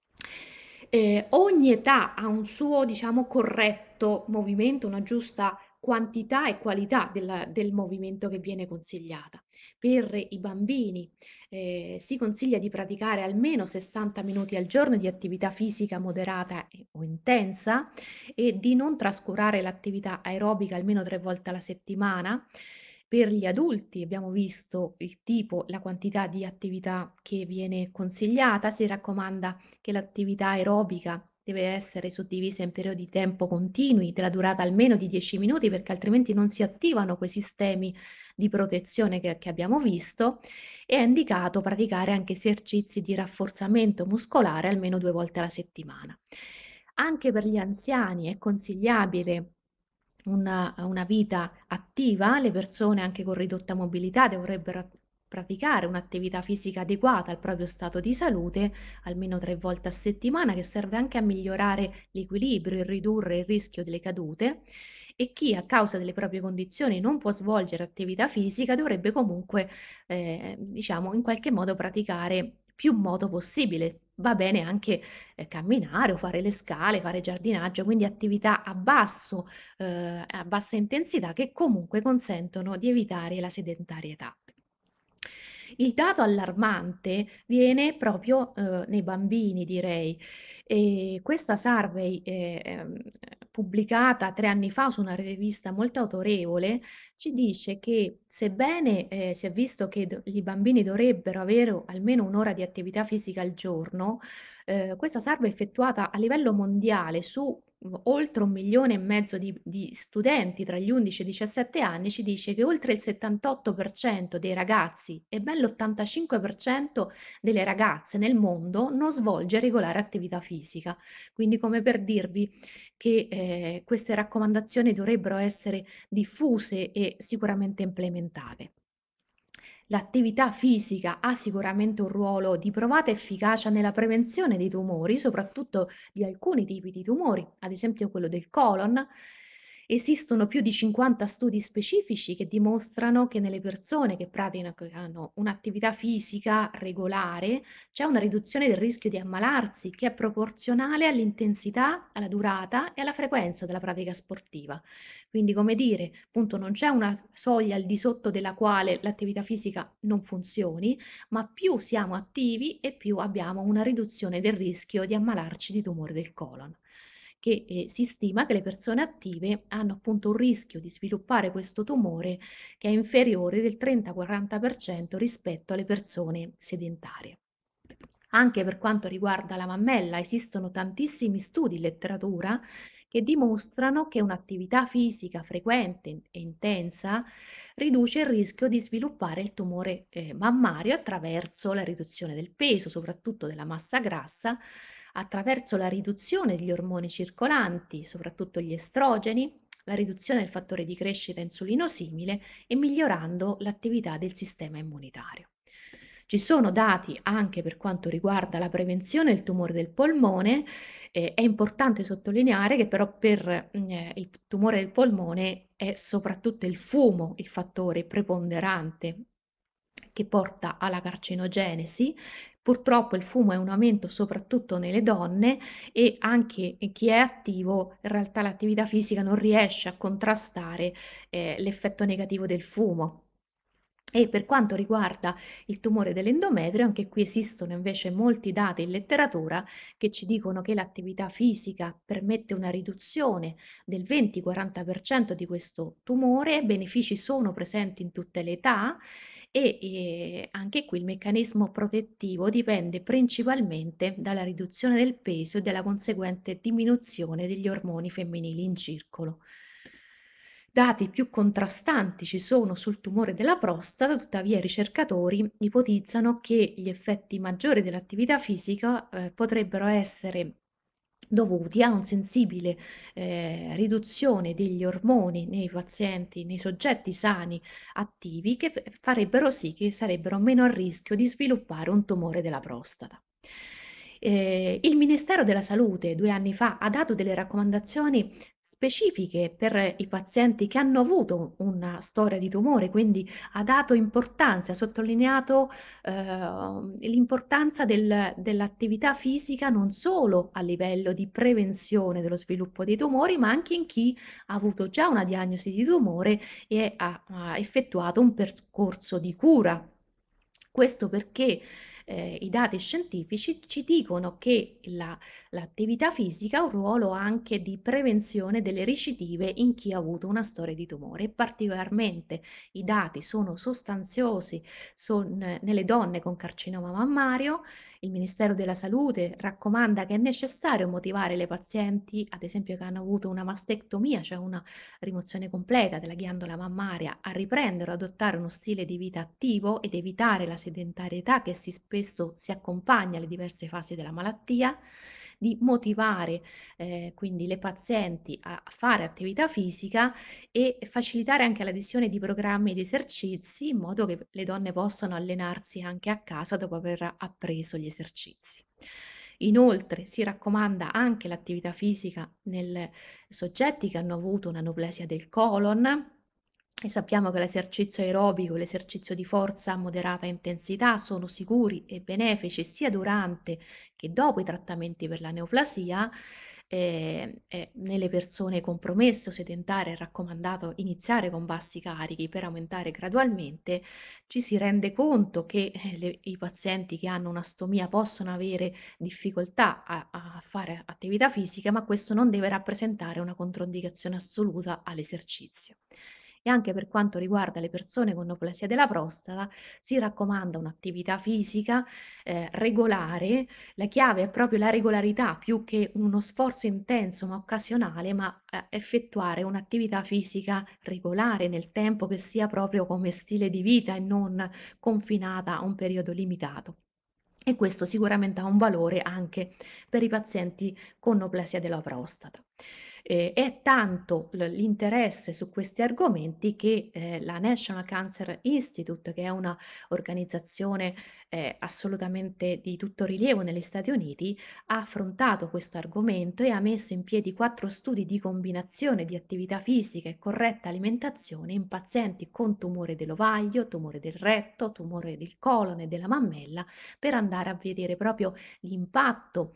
Ogni età ha un suo, diciamo, corretto movimento, una giusta quantità e qualità del movimento che viene consigliata. Per i bambini si consiglia di praticare almeno 60 minuti al giorno di attività fisica moderata o intensa e di non trascurare l'attività aerobica almeno 3 volte alla settimana. Per gli adulti abbiamo visto il tipo, la quantità di attività che viene consigliata, si raccomanda che l'attività aerobica deve essere suddivisa in periodi di tempo continui, della durata almeno di 10 minuti, perché altrimenti non si attivano quei sistemi di protezione che abbiamo visto. E è indicato praticare anche esercizi di rafforzamento muscolare almeno 2 volte alla settimana. Anche per gli anziani è consigliabile una vita attiva, le persone anche con ridotta mobilità dovrebbero praticare un'attività fisica adeguata al proprio stato di salute, almeno 3 volte a settimana, che serve anche a migliorare l'equilibrio e ridurre il rischio delle cadute. E chi a causa delle proprie condizioni non può svolgere attività fisica dovrebbe comunque, diciamo, in qualche modo praticare più modo possibile. Va bene anche camminare o fare le scale, fare giardinaggio, quindi attività a bassa intensità che comunque consentono di evitare la sedentarietà. Il dato allarmante viene proprio, nei bambini direi. Questa survey, pubblicata 3 anni fa su una rivista molto autorevole, ci dice che sebbene, si è visto che i bambini dovrebbero avere almeno 1 ora di attività fisica al giorno, questa survey effettuata a livello mondiale su oltre 1.500.000 di studenti tra gli 11 e i 17 anni ci dice che oltre il 78% dei ragazzi e ben l'85% delle ragazze nel mondo non svolge regolare attività fisica. Quindi come per dirvi che queste raccomandazioni dovrebbero essere diffuse e sicuramente implementate. L'attività fisica ha sicuramente un ruolo di provata efficacia nella prevenzione dei tumori, soprattutto di alcuni tipi di tumori, ad esempio quello del colon. Esistono più di 50 studi specifici che dimostrano che nelle persone che praticano un'attività fisica regolare c'è una riduzione del rischio di ammalarsi che è proporzionale all'intensità, alla durata e alla frequenza della pratica sportiva. Quindi, come dire, appunto, non c'è una soglia al di sotto della quale l'attività fisica non funzioni, ma più siamo attivi e più abbiamo una riduzione del rischio di ammalarci di tumore del colon. Che si stima che le persone attive hanno appunto un rischio di sviluppare questo tumore che è inferiore del 30-40% rispetto alle persone sedentarie. Anche per quanto riguarda la mammella, esistono tantissimi studi in letteratura che dimostrano che un'attività fisica frequente e intensa riduce il rischio di sviluppare il tumore mammario attraverso la riduzione del peso, soprattutto della massa grassa, attraverso la riduzione degli ormoni circolanti, soprattutto gli estrogeni, la riduzione del fattore di crescita insulinosimile e migliorando l'attività del sistema immunitario. Ci sono dati anche per quanto riguarda la prevenzione del tumore del polmone. È importante sottolineare che però per il tumore del polmone è soprattutto il fumo il fattore preponderante che porta alla carcinogenesi. Purtroppo il fumo è un aumento soprattutto nelle donne e anche chi è attivo, in realtà l'attività fisica non riesce a contrastare l'effetto negativo del fumo. E per quanto riguarda il tumore dell'endometrio, anche qui esistono invece molti dati in letteratura che ci dicono che l'attività fisica permette una riduzione del 20-40% di questo tumore, benefici sono presenti in tutte le età e anche qui il meccanismo protettivo dipende principalmente dalla riduzione del peso e dalla conseguente diminuzione degli ormoni femminili in circolo. Dati più contrastanti ci sono sul tumore della prostata, tuttavia i ricercatori ipotizzano che gli effetti maggiori dell'attività fisica potrebbero essere dovuti a un sensibile riduzione degli ormoni nei pazienti, nei soggetti sani attivi che farebbero sì che sarebbero meno a rischio di sviluppare un tumore della prostata. Il Ministero della Salute 2 anni fa ha dato delle raccomandazioni specifiche per i pazienti che hanno avuto una storia di tumore, quindi ha dato importanza, ha sottolineato l'importanza dell'attività fisica non solo a livello di prevenzione dello sviluppo dei tumori, ma anche in chi ha avuto già una diagnosi di tumore e ha effettuato un percorso di cura. Questo perché i dati scientifici ci dicono che l'attività fisica ha un ruolo anche di prevenzione delle recidive in chi ha avuto una storia di tumore, e particolarmente i dati sono sostanziosi nelle donne con carcinoma mammario. Il Ministero della Salute raccomanda che è necessario motivare le pazienti, ad esempio che hanno avuto una mastectomia, cioè una rimozione completa della ghiandola mammaria, a riprendere o adottare uno stile di vita attivo ed evitare la sedentarietà che spesso si accompagna alle diverse fasi della malattia, di motivare quindi le pazienti a fare attività fisica e facilitare anche l'adesione di programmi di esercizi in modo che le donne possano allenarsi anche a casa dopo aver appreso gli esercizi. Inoltre si raccomanda anche l'attività fisica nei soggetti che hanno avuto una neoplasia del colon, e sappiamo che l'esercizio aerobico e l'esercizio di forza a moderata intensità sono sicuri e benefici sia durante che dopo i trattamenti per la neoplasia. Nelle persone compromesse o sedentarie è raccomandato iniziare con bassi carichi per aumentare gradualmente. Ci si rende conto che i pazienti che hanno una stomia possono avere difficoltà a fare attività fisica, ma questo non deve rappresentare una controindicazione assoluta all'esercizio. E anche per quanto riguarda le persone con neoplasia della prostata, si raccomanda un'attività fisica regolare. La chiave è proprio la regolarità, più che uno sforzo intenso ma occasionale, ma effettuare un'attività fisica regolare nel tempo, che sia proprio come stile di vita e non confinata a un periodo limitato. E questo sicuramente ha un valore anche per i pazienti con neoplasia della prostata. È tanto l'interesse su questi argomenti che la National Cancer Institute, che è una organizzazione assolutamente di tutto rilievo negli Stati Uniti, ha affrontato questo argomento e ha messo in piedi 4 studi di combinazione di attività fisica e corretta alimentazione in pazienti con tumore dell'ovaio, tumore del retto, tumore del colon e della mammella, per andare a vedere proprio l'impatto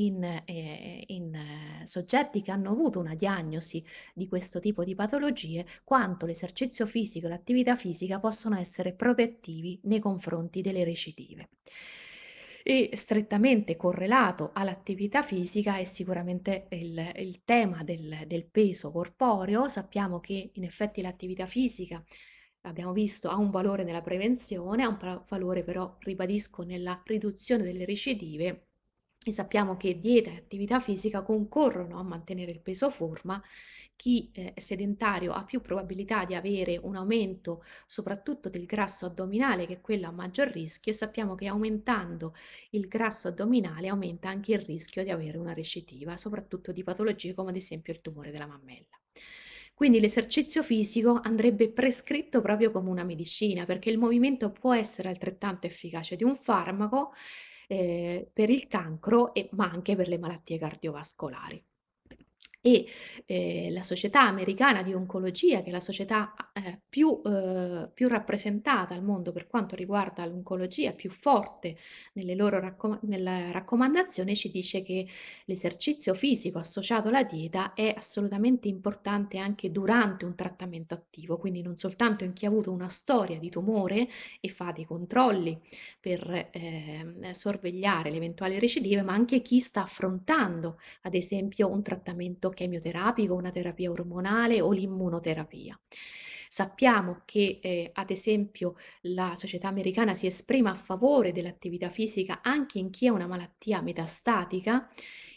in soggetti che hanno avuto una diagnosi di questo tipo di patologie, quanto l'esercizio fisico e l'attività fisica possono essere protettivi nei confronti delle recidive. E strettamente correlato all'attività fisica è sicuramente il tema del peso corporeo. Sappiamo che in effetti l'attività fisica, abbiamo visto, ha un valore nella prevenzione, ha un valore però, ribadisco, nella riduzione delle recidive, e sappiamo che dieta e attività fisica concorrono a mantenere il peso forma. Chi è sedentario ha più probabilità di avere un aumento soprattutto del grasso addominale, che è quello a maggior rischio, e sappiamo che aumentando il grasso addominale aumenta anche il rischio di avere una recidiva, soprattutto di patologie come ad esempio il tumore della mammella. Quindi l'esercizio fisico andrebbe prescritto proprio come una medicina, perché il movimento può essere altrettanto efficace di un farmaco per il cancro, ma anche per le malattie cardiovascolari. E la Società Americana di Oncologia, che è la società più rappresentata al mondo per quanto riguarda l'oncologia, più forte nelle loro raccomandazioni, ci dice che l'esercizio fisico associato alla dieta è assolutamente importante anche durante un trattamento attivo, quindi non soltanto in chi ha avuto una storia di tumore e fa dei controlli per sorvegliare le eventuali recidive, ma anche chi sta affrontando ad esempio un trattamento chemioterapico, una terapia ormonale o l'immunoterapia. Sappiamo che ad esempio la Società Americana si esprime a favore dell'attività fisica anche in chi ha una malattia metastatica,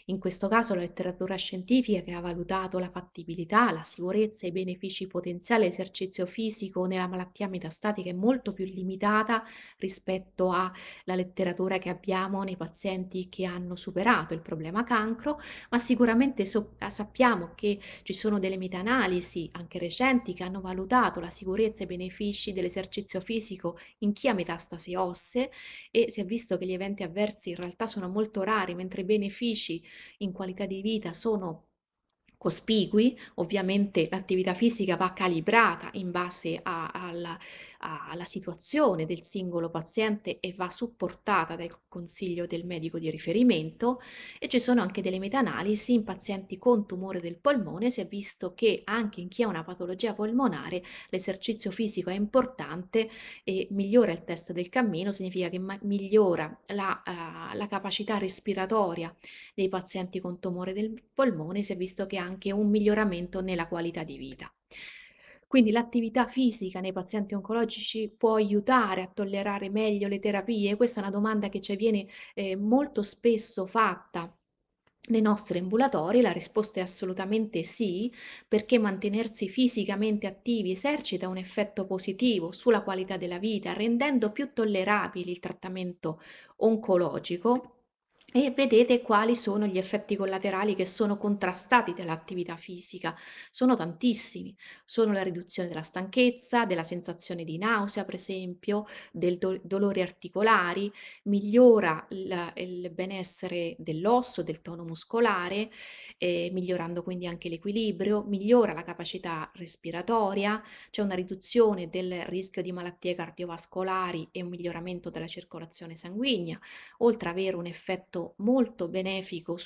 In questo caso la letteratura scientifica che ha valutato la fattibilità, la sicurezza e i benefici potenziali dell'esercizio fisico nella malattia metastatica è molto più limitata rispetto alla letteratura che abbiamo nei pazienti che hanno superato il problema cancro, ma sicuramente sappiamo che ci sono delle meta-analisi anche recenti che hanno valutato la sicurezza e i benefici dell'esercizio fisico in chi ha metastasi ossee e si è visto che gli eventi avversi in realtà sono molto rari, mentre i benefici in qualità di vita sono cospicui. Ovviamente l'attività fisica va calibrata in base alla situazione del singolo paziente e va supportata dal consiglio del medico di riferimento, e ci sono anche delle meta-analisi in pazienti con tumore del polmone. Si è visto che anche in chi ha una patologia polmonare l'esercizio fisico è importante e migliora il test del cammino, significa che migliora la capacità respiratoria dei pazienti con tumore del polmone. Si è visto che ha anche un miglioramento nella qualità di vita. Quindi l'attività fisica nei pazienti oncologici può aiutare a tollerare meglio le terapie? Questa è una domanda che ci viene molto spesso fatta nei nostri ambulatori. La risposta è assolutamente sì, perché mantenersi fisicamente attivi esercita un effetto positivo sulla qualità della vita, rendendo più tollerabile il trattamento oncologico. E vedete quali sono gli effetti collaterali che sono contrastati dall'attività fisica. Sono tantissimi, sono la riduzione della stanchezza, della sensazione di nausea, per esempio, del dolori articolari, migliora il benessere dell'osso, del tono muscolare, migliorando quindi anche l'equilibrio, migliora la capacità respiratoria, c'è una riduzione del rischio di malattie cardiovascolari e un miglioramento della circolazione sanguigna, oltre ad avere un effetto molto benefico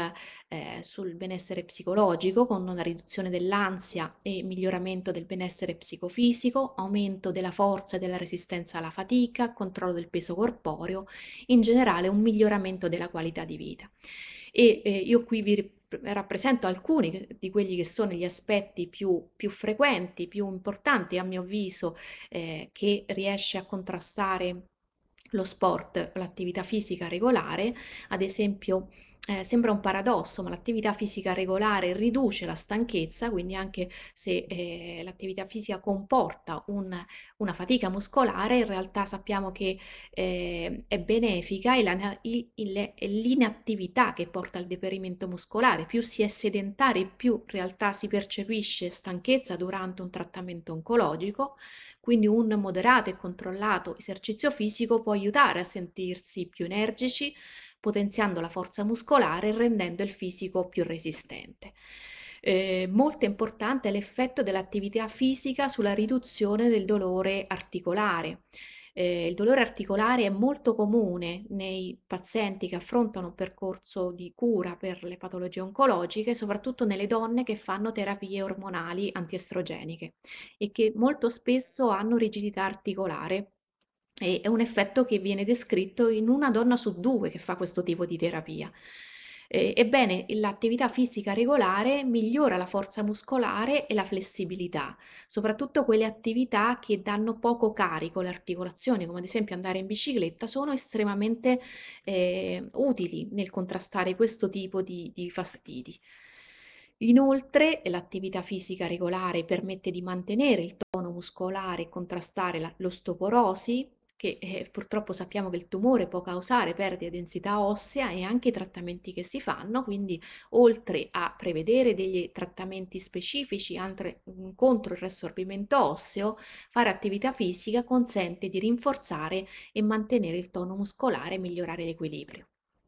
sul benessere psicologico, con una riduzione dell'ansia e miglioramento del benessere psicofisico, aumento della forza e della resistenza alla fatica, controllo del peso corporeo, in generale un miglioramento della qualità di vita. E io qui vi rappresento alcuni di quelli che sono gli aspetti più frequenti, più importanti a mio avviso, che riesce a contrastare lo sport, l'attività fisica regolare. Ad esempio, sembra un paradosso, ma l'attività fisica regolare riduce la stanchezza, quindi anche se l'attività fisica comporta una fatica muscolare, in realtà sappiamo che è benefica, e è l'inattività che porta al deperimento muscolare. Più si è sedentari, più in realtà si percepisce stanchezza durante un trattamento oncologico. Quindi un moderato e controllato esercizio fisico può aiutare a sentirsi più energici, potenziando la forza muscolare e rendendo il fisico più resistente. Molto importante è l'effetto dell'attività fisica sulla riduzione del dolore articolare. Il dolore articolare è molto comune nei pazienti che affrontano un percorso di cura per le patologie oncologiche, soprattutto nelle donne che fanno terapie ormonali antiestrogeniche e che molto spesso hanno rigidità articolare. È un effetto che viene descritto in una donna su due che fa questo tipo di terapia. Ebbene, l'attività fisica regolare migliora la forza muscolare e la flessibilità, soprattutto quelle attività che danno poco carico alle articolazioni, come ad esempio andare in bicicletta, sono estremamente utili nel contrastare questo tipo di fastidi. Inoltre, l'attività fisica regolare permette di mantenere il tono muscolare e contrastare l'ostoporosi, che purtroppo sappiamo che il tumore può causare perdita di densità ossea, e anche i trattamenti che si fanno. Quindi, oltre a prevedere degli trattamenti specifici contro il riassorbimento osseo, fare attività fisica consente di rinforzare e mantenere il tono muscolare e migliorare l'equilibrio.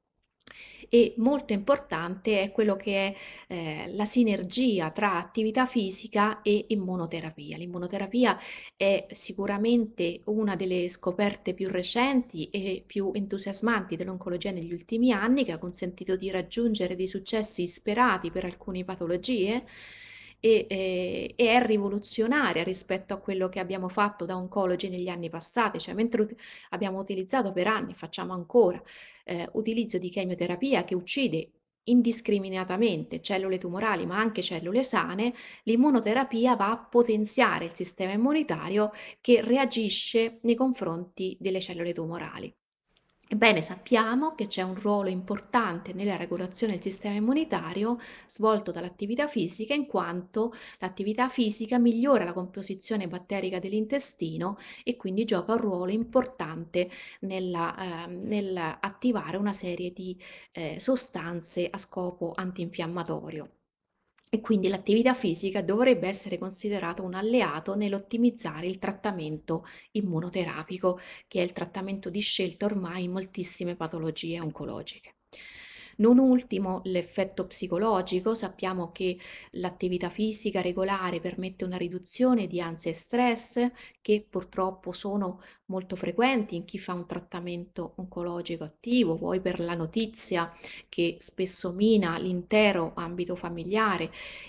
E molto importante è quello che è la sinergia tra attività fisica e immunoterapia. L'immunoterapia è sicuramente una delle scoperte più recenti e più entusiasmanti dell'oncologia negli ultimi anni, che ha consentito di raggiungere dei successi sperati per alcune patologie, e è rivoluzionaria rispetto a quello che abbiamo fatto da oncologi negli anni passati. Cioè, mentre abbiamo utilizzato per anni, facciamo ancora, utilizzo di chemioterapia che uccide indiscriminatamente cellule tumorali ma anche cellule sane, l'immunoterapia va a potenziare il sistema immunitario che reagisce nei confronti delle cellule tumorali. Ebbene, sappiamo che c'è un ruolo importante nella regolazione del sistema immunitario svolto dall'attività fisica, in quanto l'attività fisica migliora la composizione batterica dell'intestino e quindi gioca un ruolo importante nell'attivare una serie di sostanze a scopo antinfiammatorio. E quindi l'attività fisica dovrebbe essere considerata un alleato nell'ottimizzare il trattamento immunoterapico, che è il trattamento di scelta ormai in moltissime patologie oncologiche. Non ultimo l'effetto psicologico, sappiamo che l'attività fisica regolare permette una riduzione di ansia e stress che purtroppo sono molto frequenti in chi fa un trattamento oncologico attivo, poi per la notizia che spesso mina l'intero ambito familiare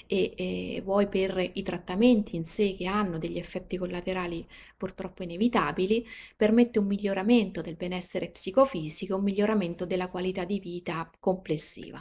e vuoi per i trattamenti in sé che hanno degli effetti collaterali purtroppo inevitabili, permette un miglioramento del benessere psicofisico, un miglioramento della qualità di vita complessiva.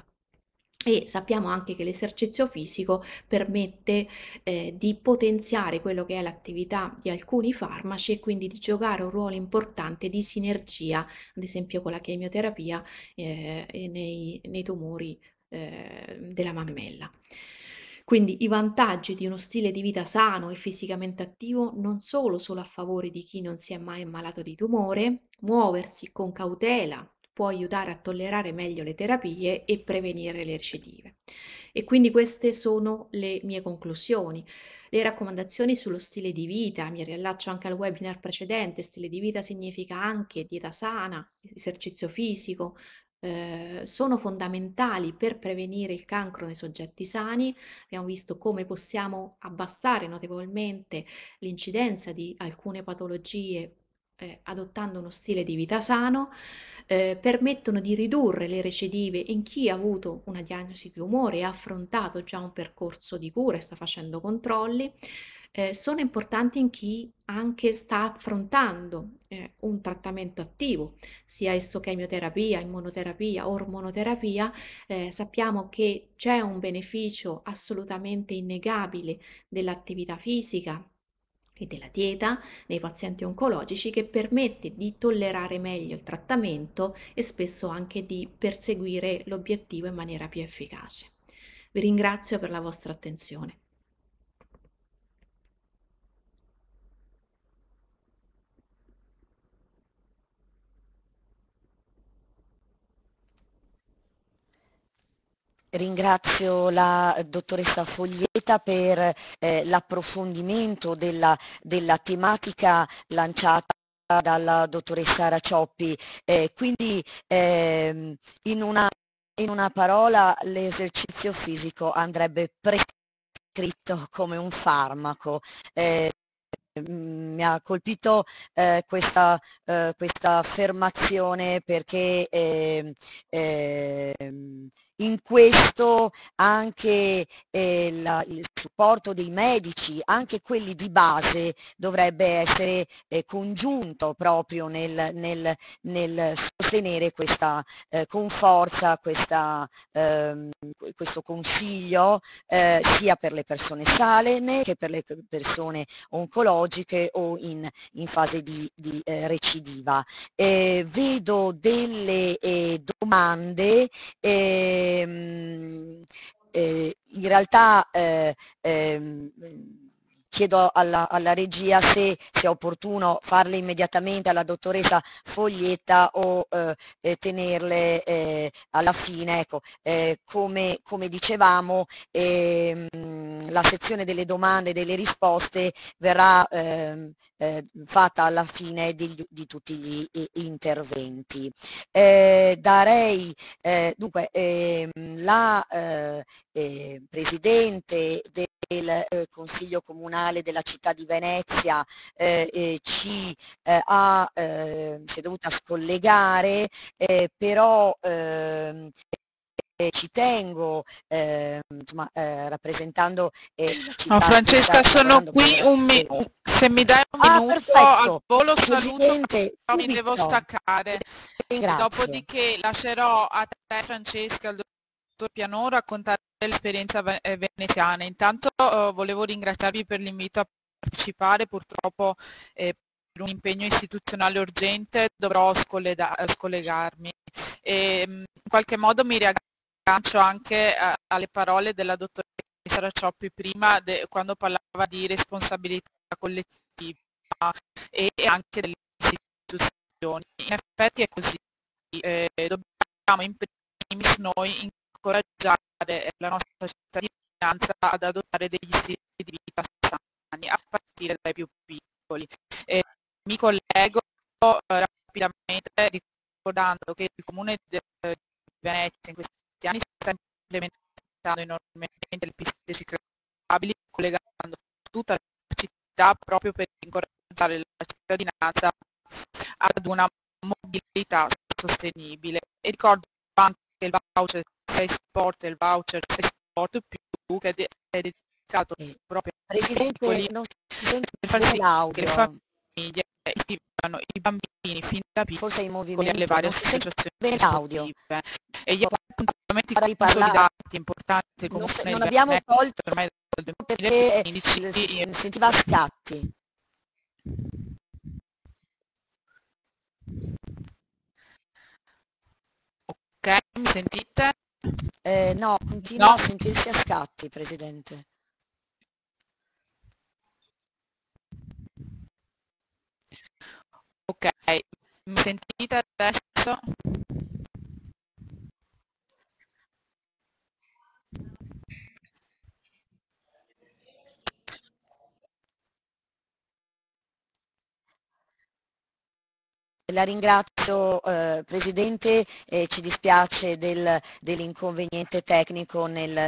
E sappiamo anche che l'esercizio fisico permette di potenziare quello che è l'attività di alcuni farmaci e quindi di giocare un ruolo importante di sinergia, ad esempio con la chemioterapia e nei tumori della mammella. Quindi i vantaggi di uno stile di vita sano e fisicamente attivo non solo a favore di chi non si è mai ammalato di tumore, muoversi con cautela può aiutare a tollerare meglio le terapie e prevenire le recidive. E quindi queste sono le mie conclusioni. Le raccomandazioni sullo stile di vita, mi riallaccio anche al webinar precedente, stile di vita significa anche dieta sana, esercizio fisico, sono fondamentali per prevenire il cancro nei soggetti sani. Abbiamo visto come possiamo abbassare notevolmente l'incidenza di alcune patologie adottando uno stile di vita sano, permettono di ridurre le recidive in chi ha avuto una diagnosi di tumore e ha affrontato già un percorso di cura e sta facendo controlli. Sono importanti in chi anche sta affrontando un trattamento attivo, sia esso chemioterapia, immunoterapia, ormonoterapia. Sappiamo che c'è un beneficio assolutamente innegabile dell'attività fisica e della dieta nei pazienti oncologici che permette di tollerare meglio il trattamento e spesso anche di perseguire l'obiettivo in maniera più efficace. Vi ringrazio per la vostra attenzione. Ringrazio la dottoressa Foglietta per l'approfondimento della tematica lanciata dalla dottoressa Racioppi. Quindi in una parola l'esercizio fisico andrebbe prescritto come un farmaco. Mi ha colpito questa affermazione perché in questo anche il supporto dei medici, anche quelli di base, dovrebbe essere congiunto proprio nel sostenere con forza questo consiglio sia per le persone sane che per le persone oncologiche o in fase di recidiva. Vedo delle domande. In realtà chiedo alla regia se è opportuno farle immediatamente alla dottoressa Foglietta o tenerle alla fine. Ecco, come dicevamo, la sezione delle domande e delle risposte verrà fatta alla fine di tutti gli interventi. Darei dunque la Presidente del Consiglio Comunale della città di Venezia si è dovuta scollegare, però ci tengo, insomma, rappresentando la città. No, Francesca, sono qui se mi dai un minuto al volo saluto, mi devo staccare. Dopodiché lascerò a te, Francesca, al dottor Piano raccontare l'esperienza veneziana. Intanto volevo ringraziarvi per l'invito a partecipare, purtroppo un impegno istituzionale urgente dovrò scollegarmi. In qualche modo mi riaggancio anche alle parole della dottoressa Racioppi prima, quando parlava di responsabilità collettiva e anche delle istituzioni. In effetti è così, dobbiamo in primis noi incoraggiare la nostra cittadinanza ad adottare degli stili di vita sani a partire dai più piccoli. Mi collego rapidamente ricordando che il Comune di Venezia in questi anni sta implementando enormemente le piste ciclabili, collegando tutta la città proprio per incoraggiare la cittadinanza ad una mobilità sostenibile. E ricordo anche il voucher 6 Sport e il voucher 6 Sport più che è dedicato proprio Presidente, non si sente per far sì che le l'audio. famiglie iscrivano i bambini fin da piccoli alle varie associazioni l'audio. sportive. E gli appuntamenti Para consolidati importanti non abbiamo tolto ormai dal perché 2015 sentiva scatti. Ok, mi sentite? No, continua a sentirsi a scatti, Presidente. Ok, mi sentite adesso? La ringrazio Presidente, ci dispiace dell'inconveniente tecnico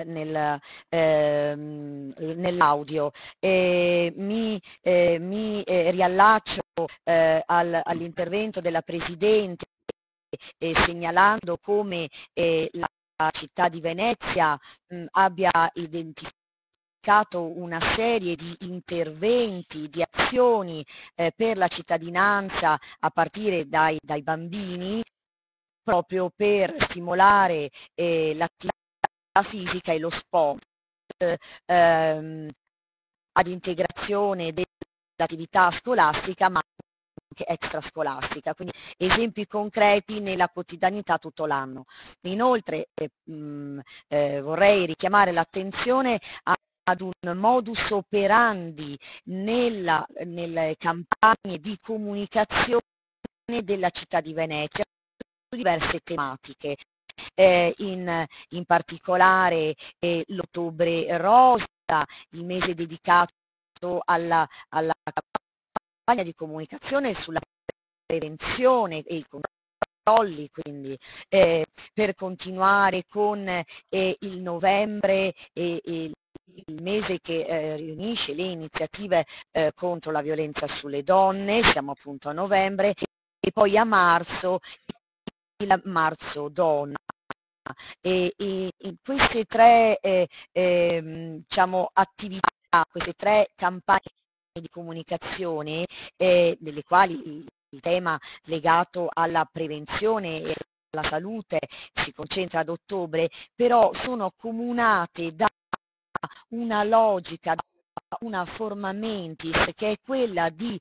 nell'audio. Mi riallaccio all'intervento della Presidente segnalando come la città di Venezia abbia identificato una serie di interventi, di azioni per la cittadinanza a partire dai bambini, proprio per stimolare l'attività fisica e lo sport ad integrazione dell'attività scolastica ma anche extrascolastica, quindi esempi concreti nella quotidianità tutto l'anno. Inoltre vorrei richiamare l'attenzione ad un modus operandi nelle campagne di comunicazione della città di Venezia su diverse tematiche, in particolare l'ottobre rosa, il mese dedicato alla campagna di comunicazione sulla prevenzione e i controlli, quindi per continuare con il novembre e il mese che riunisce le iniziative contro la violenza sulle donne, siamo appunto a novembre, e poi a marzo il marzo donna. E queste tre diciamo, attività, queste tre campagne di comunicazione, nelle quali il tema legato alla prevenzione e alla salute si concentra ad ottobre, però sono accomunate da una logica, da una forma mentis che è quella di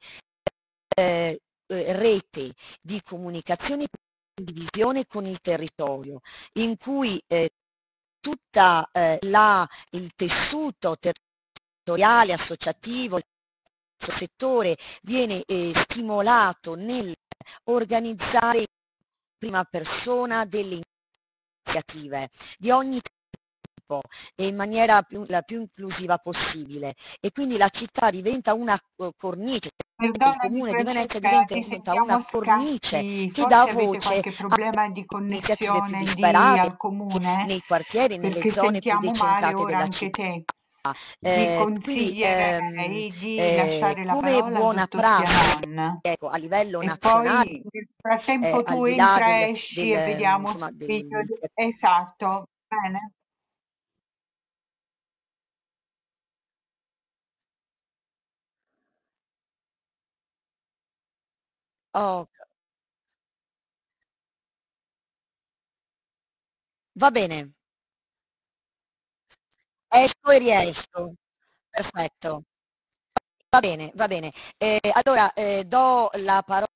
rete di comunicazione e condivisione con il territorio, in cui tutta il tessuto territoriale, associativo, il settore viene stimolato nel organizzare in prima persona delle iniziative di ogni tipo e in maniera la più inclusiva possibile, e quindi la città diventa una cornice, il comune di Venezia diventa una cornice che dà voce problema di a iniziative più connessione disparate al comune, nei quartieri, nelle perché zone più sentiamo male decentrate ora della anche città. te. Ti Quindi consiglierei di lasciare la come parola al buona dottor prassi, Pianon. ecco, a livello E nazionale, poi nel frattempo al tu di là entra, esci e vediamo insomma, sul video. Esatto, bene. Oh, va bene, esco e riesco, perfetto. Va bene, va bene. Allora do la parola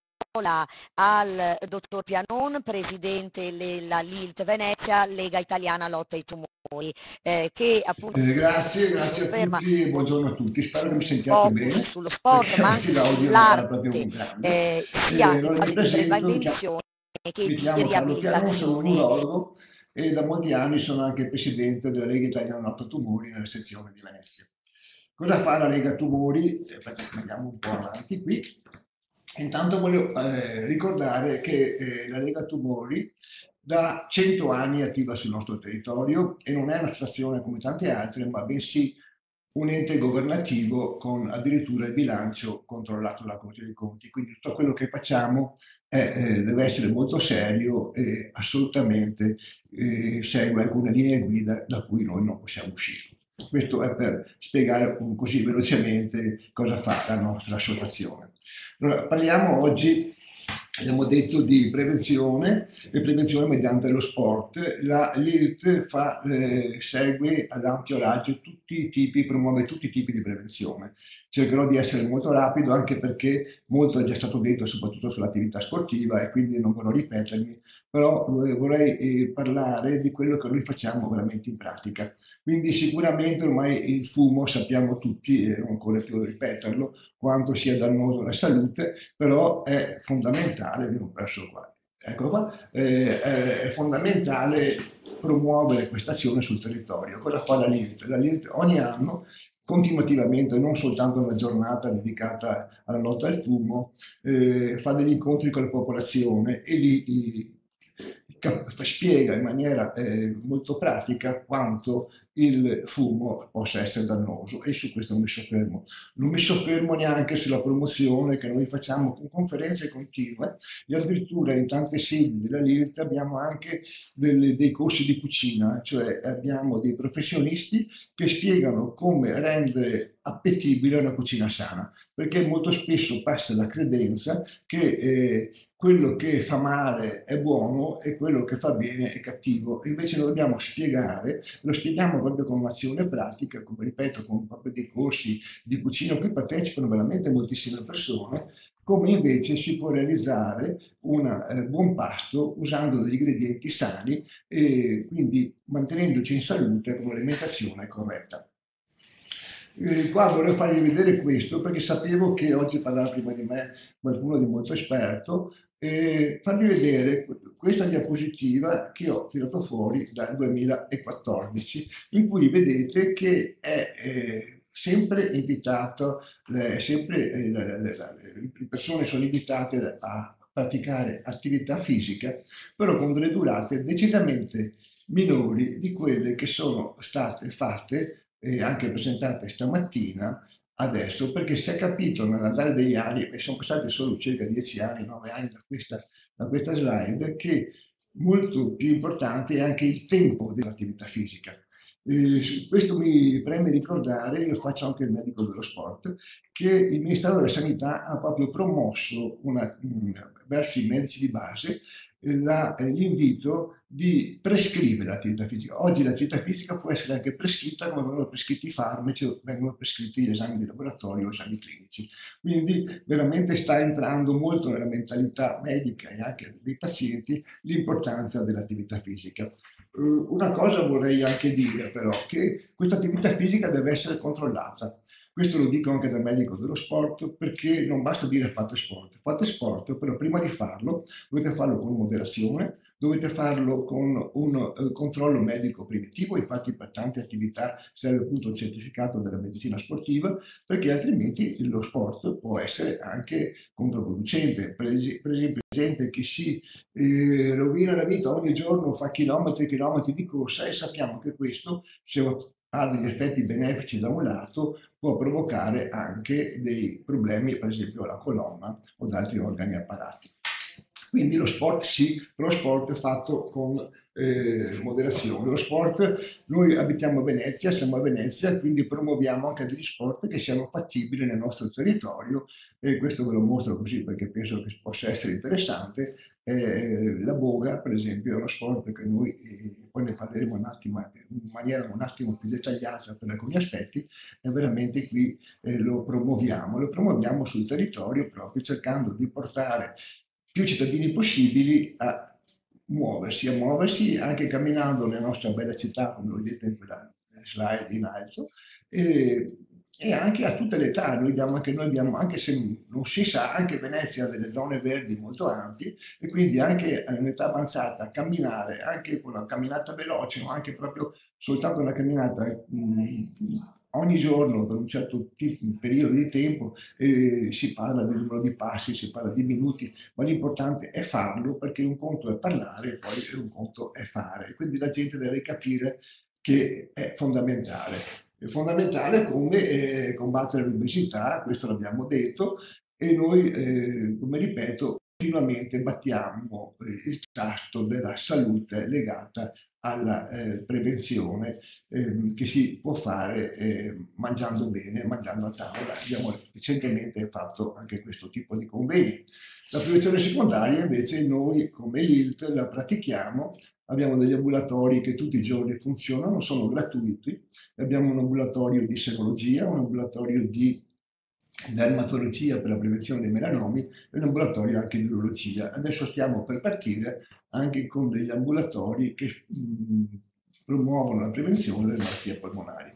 al dottor Pianon, presidente della LILT Venezia, Lega Italiana Lotta ai Tumori, che appunto grazie a tutti e buongiorno a tutti, spero che mi sentiate bene, sullo sport, ma anche sull'arte, sia in fase di prevenzione che mi di chiamo Carlo Pianon, sono un riabilitazione. urologo e da molti anni sono anche presidente della Lega Italiana Lotta ai Tumori nella sezione di Venezia. Cosa fa la Lega Tumori? Andiamo un po' avanti qui. Intanto voglio ricordare che la Lega Tumori da 100 anni è attiva sul nostro territorio e non è un'associazione come tante altre, ma bensì un ente governativo con addirittura il bilancio controllato dalla Corte dei Conti. Quindi tutto quello che facciamo deve essere molto serio e assolutamente segue alcune linee guida da cui noi non possiamo uscire. Questo è per spiegare così velocemente cosa fa la nostra associazione. Allora, parliamo oggi, abbiamo detto, di prevenzione e prevenzione mediante lo sport. La LILT segue ad ampio raggio promuove tutti i tipi di prevenzione. Cercherò di essere molto rapido anche perché molto è già stato detto soprattutto sull'attività sportiva e quindi non vorrò ripetermi, però vorrei parlare di quello che noi facciamo veramente in pratica. Quindi sicuramente ormai il fumo sappiamo tutti, e non occorre più ripeterlo, quanto sia dannoso alla salute, però è fondamentale, mi ho perso qua, eccolo qua, è fondamentale promuovere questa azione sul territorio. Cosa fa la LILT? La LILT ogni anno, continuativamente, non soltanto una giornata dedicata alla lotta al fumo, fa degli incontri con la popolazione e lì spiega in maniera molto pratica quanto il fumo possa essere dannoso e su questo non mi soffermo. Non mi soffermo neanche sulla promozione che noi facciamo con conferenze continue e addirittura in tante sedi della LILT abbiamo anche dei corsi di cucina, cioè abbiamo dei professionisti che spiegano come rendere appetibile una cucina sana, perché molto spesso passa la credenza che quello che fa male è buono e quello che fa bene è cattivo. Invece lo dobbiamo spiegare, lo spieghiamo proprio con un'azione pratica, come ripeto, con proprio dei corsi di cucina a cui partecipano veramente moltissime persone, come invece si può realizzare un buon pasto usando degli ingredienti sani e quindi mantenendoci in salute con un'alimentazione corretta. Qua volevo farvi vedere questo perché sapevo che oggi parlerà prima di me qualcuno di molto esperto e farvi vedere questa diapositiva che ho tirato fuori dal 2014 in cui vedete che è sempre invitato, le persone sono invitate a praticare attività fisica però con delle durate decisamente minori di quelle che sono state fatte e anche presentate stamattina adesso, perché si è capito nell'andare degli anni, e sono passati solo circa 10 anni, 9 anni da questa slide, che molto più importante è anche il tempo dell'attività fisica. Questo mi preme ricordare, io faccio anche il medico dello sport, che il Ministero della Sanità ha proprio promosso verso i medici di base l'invito di prescrivere l'attività fisica. Oggi l'attività fisica può essere anche prescritta come vengono prescritti i farmaci o vengono prescritti gli esami di laboratorio o esami clinici. Quindi veramente sta entrando molto nella mentalità medica e anche dei pazienti l'importanza dell'attività fisica. Una cosa vorrei anche dire però, che questa attività fisica deve essere controllata. Questo lo dico anche da medico dello sport perché non basta dire fate sport, però prima di farlo dovete farlo con moderazione, dovete farlo con un controllo medico preventivo, infatti per tante attività serve appunto il certificato della medicina sportiva perché altrimenti lo sport può essere anche controproducente. Per esempio gente che si rovina la vita ogni giorno, fa chilometri e chilometri di corsa e sappiamo che questo, se ha degli effetti benefici da un lato, può provocare anche dei problemi, per esempio alla colonna o ad altri organi apparati. Quindi lo sport sì, però lo sport è fatto con moderazione. Lo sport, noi abitiamo a Venezia, siamo a Venezia, quindi promuoviamo anche degli sport che siano fattibili nel nostro territorio e questo ve lo mostro così perché penso che possa essere interessante. La boga, per esempio, è uno sport che noi, poi ne parleremo un attimo, in maniera un attimo più dettagliata per alcuni aspetti, e veramente qui lo promuoviamo sul territorio proprio cercando di portare più cittadini possibili a muoversi anche camminando nella nostra bella città, come vedete in quella slide in alto, e anche a tutte le età. Noi abbiamo, anche se non si sa, anche Venezia ha delle zone verdi molto ampie, e quindi anche in età avanzata camminare, anche con una camminata veloce, ma anche proprio soltanto una camminata ogni giorno per un certo periodo di tempo, si parla del numero di passi, si parla di minuti, ma l'importante è farlo, perché un conto è parlare, poi un conto è fare. Quindi la gente deve capire che è fondamentale. È fondamentale come combattere l'obesità, questo l'abbiamo detto, e noi, come ripeto, continuamente battiamo il tasto della salute legata alla prevenzione che si può fare mangiando bene, mangiando a tavola. Abbiamo recentemente fatto anche questo tipo di convegni. La prevenzione secondaria invece noi come l'ILT la pratichiamo, abbiamo degli ambulatori che tutti i giorni funzionano, sono gratuiti, abbiamo un ambulatorio di serologia, un ambulatorio di dermatologia per la prevenzione dei melanomi e un ambulatorio anche di urologia. Adesso stiamo per partire anche con degli ambulatori che promuovono la prevenzione delle malattie polmonari.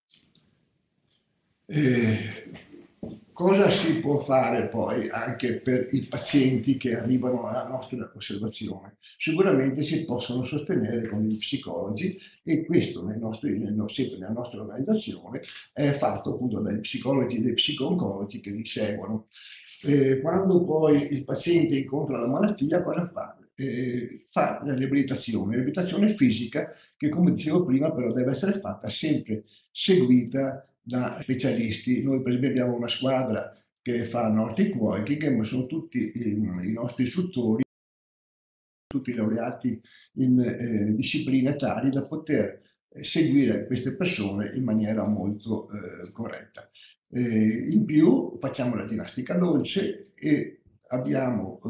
Cosa si può fare poi anche per i pazienti che arrivano alla nostra osservazione? Sicuramente si possono sostenere con gli psicologi, e questo sempre nella nostra organizzazione è fatto appunto dai psicologi e dai psico-oncologi che li seguono. Quando poi il paziente incontra la malattia, cosa fa? Fa la riabilitazione fisica, che come dicevo prima però deve essere fatta sempre seguita da specialisti. Noi per esempio abbiamo una squadra che fa Nordic Walking, ma sono tutti i nostri istruttori, tutti laureati in discipline tali da poter seguire queste persone in maniera molto corretta. In più facciamo la ginnastica dolce e abbiamo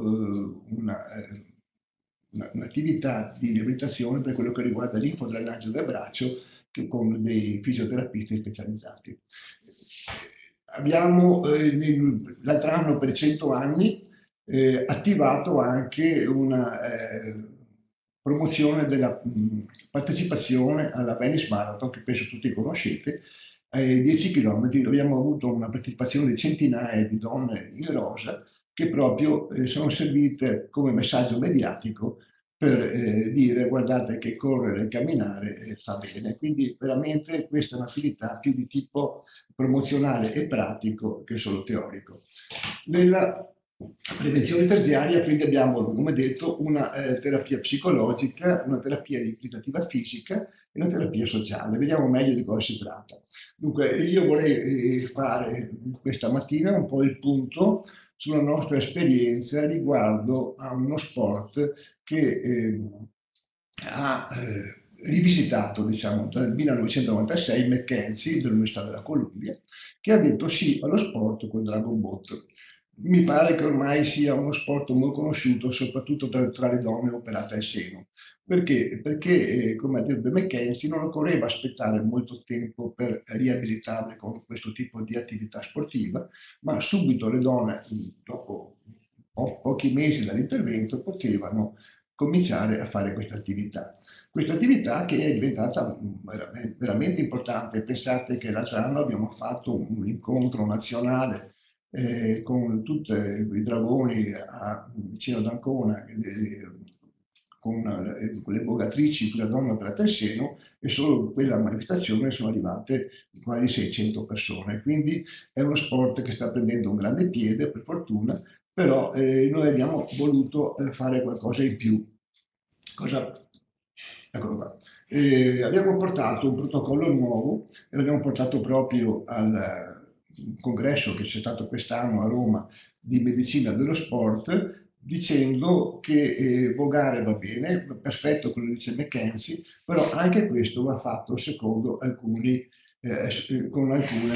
un'attività di riabilitazione per quello che riguarda l'infodrenaggio del braccio, con dei fisioterapisti specializzati. Abbiamo l'altro anno, per 100 anni, attivato anche una promozione della partecipazione alla Venice Marathon, che penso tutti conoscete, ai 10 km. Abbiamo avuto una partecipazione di centinaia di donne in rosa che proprio sono servite come messaggio mediatico per dire guardate che correre e camminare fa bene. Quindi veramente questa è un'attività più di tipo promozionale e pratico che solo teorico. Nella prevenzione terziaria quindi abbiamo, come detto, una terapia psicologica, una terapia riabilitativa fisica e una terapia sociale. Vediamo meglio di cosa si tratta. Dunque io vorrei fare questa mattina un po' il punto sulla nostra esperienza riguardo a uno sport che ha rivisitato, diciamo, dal 1996 McKenzie dell'Università della Columbia, che ha detto sì allo sport con Dragon Boat. Mi pare che ormai sia uno sport molto conosciuto, soprattutto tra le donne operate al seno. Perché? Perché, come ha detto McKenzie, non occorreva aspettare molto tempo per riabilitarle con questo tipo di attività sportiva, ma subito le donne, dopo pochi mesi dall'intervento, potevano cominciare a fare questa attività. Questa attività che è diventata veramente importante. Pensate che l'altro anno abbiamo fatto un incontro nazionale con tutti i dragoni vicino ad Ancona, con le bogatrici, la donna operata al seno, e solo in quella manifestazione sono arrivate quasi 600 persone. Quindi è uno sport che sta prendendo un grande piede, per fortuna, però noi abbiamo voluto fare qualcosa in più. Eccolo qua. Abbiamo portato un protocollo nuovo e l'abbiamo portato proprio al congresso che c'è stato quest'anno a Roma di medicina dello sport, dicendo che vogare va bene, perfetto quello che dice McKenzie, però anche questo va fatto secondo alcuni con alcune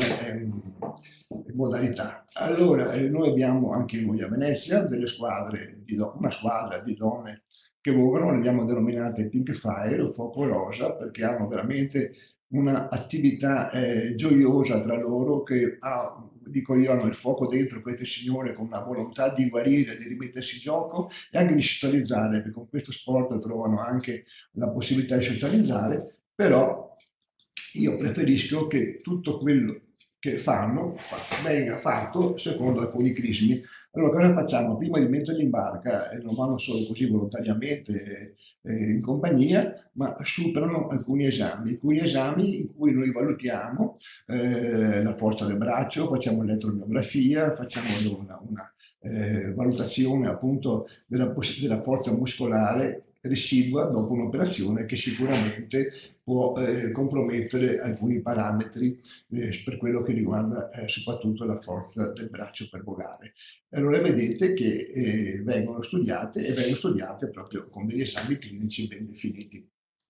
modalità. Allora, noi abbiamo anche noi a Venezia delle squadre, una squadra di donne che votano, le abbiamo denominate Pink Fire o Fuoco Rosa, perché hanno veramente un'attività gioiosa tra loro, che dico io, hanno il fuoco dentro queste signore, con una volontà di guarire, di rimettersi in gioco e anche di socializzare, perché con questo sport trovano anche la possibilità di socializzare. Però io preferisco che tutto quello che fanno venga fatto secondo alcuni crismi. Allora, cosa facciamo? Prima di metterli in barca, non vanno solo così volontariamente in compagnia, ma superano alcuni esami in cui noi valutiamo la forza del braccio, facciamo l'elettromiografia, facciamo una valutazione appunto della forza muscolare residua dopo un'operazione che sicuramente può compromettere alcuni parametri per quello che riguarda soprattutto la forza del braccio per vogare. Allora vedete che vengono studiate proprio con degli esami clinici ben definiti.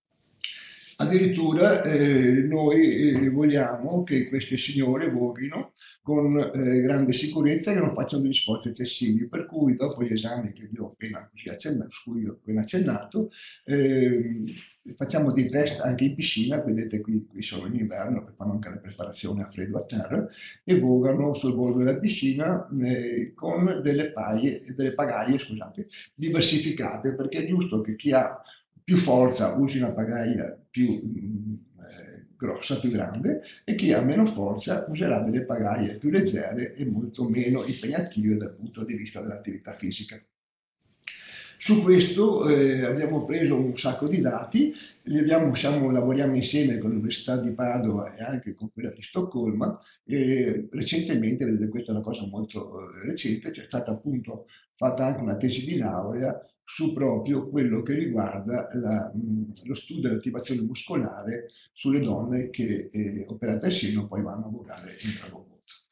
Addirittura noi vogliamo che queste signore voghino con grande sicurezza e che non facciano degli sforzi eccessivi, per cui dopo gli esami che vi ho appena accennato, facciamo dei test anche in piscina. Vedete qui sono in inverno, perché fanno anche la preparazione a freddo a terra, e vogano sul bordo della piscina con delle pagaie, scusate, diversificate, perché è giusto che chi ha più forza usi una pagaia più grossa, più grande, e chi ha meno forza userà delle pagaie più leggere e molto meno impegnative dal punto di vista dell'attività fisica. Su questo abbiamo preso un sacco di dati, lavoriamo insieme con l'Università di Padova e anche con quella di Stoccolma. Recentemente, vedete, questa è una cosa molto recente, c'è stata appunto fatta anche una tesi di laurea su proprio quello che riguarda lo studio dell'attivazione muscolare sulle donne che operate al seno poi vanno a vogare in dragovoto.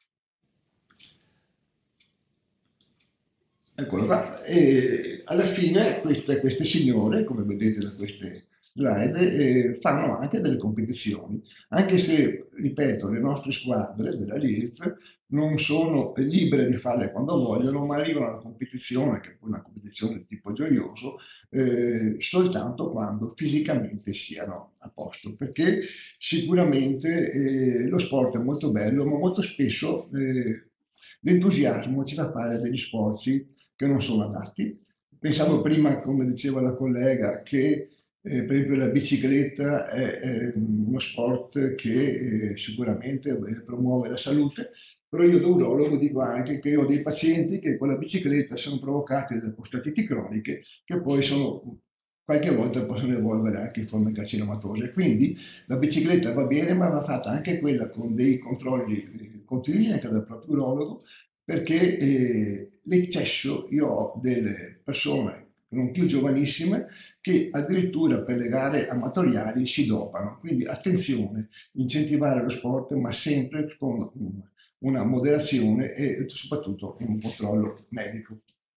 Eccolo qua. E alla fine queste signore, come vedete da queste slide, fanno anche delle competizioni, anche se, ripeto, le nostre squadre della LILT non sono libere di farle quando vogliono, ma arrivano alla competizione, che è poi una competizione di tipo gioioso, soltanto quando fisicamente siano a posto, perché sicuramente lo sport è molto bello, ma molto spesso l'entusiasmo ci fa fare degli sforzi che non sono adatti. Pensavo prima, come diceva la collega, che per esempio la bicicletta è uno sport che sicuramente promuove la salute, però io da urologo dico anche che ho dei pazienti che con la bicicletta sono provocati da prostatiti croniche, che poi qualche volta possono evolvere anche in forme carcinomatose. Quindi la bicicletta va bene, ma va fatta anche quella con dei controlli continui anche dal proprio urologo, perché l'eccesso, io ho delle persone non più giovanissime che addirittura per le gare amatoriali si dopano. Quindi attenzione, incentivare lo sport, ma sempre con una moderazione e soprattutto un controllo medico.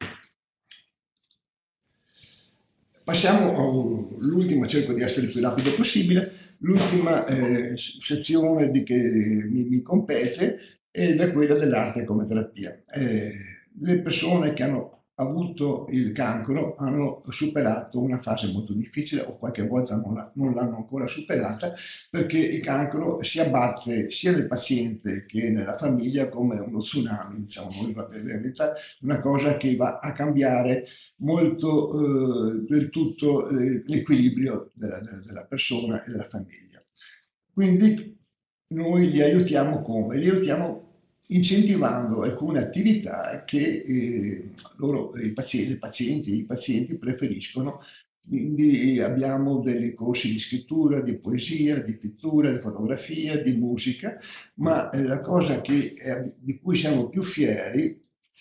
Passiamo all'ultima, cerco di essere il più rapido possibile, l'ultima sezione che mi compete ed è quella dell'arte come terapia. Le persone che hanno avuto il cancro hanno superato una fase molto difficile, o qualche volta non l'hanno ancora superata, perché il cancro si abbatte sia nel paziente che nella famiglia come uno tsunami, diciamo, una cosa che va a cambiare molto del tutto l'equilibrio della persona e della famiglia. Quindi noi li aiutiamo come? Li aiutiamo incentivando alcune attività che i pazienti preferiscono. Quindi abbiamo dei corsi di scrittura, di poesia, di pittura, di fotografia, di musica, ma la cosa di cui siamo più fieri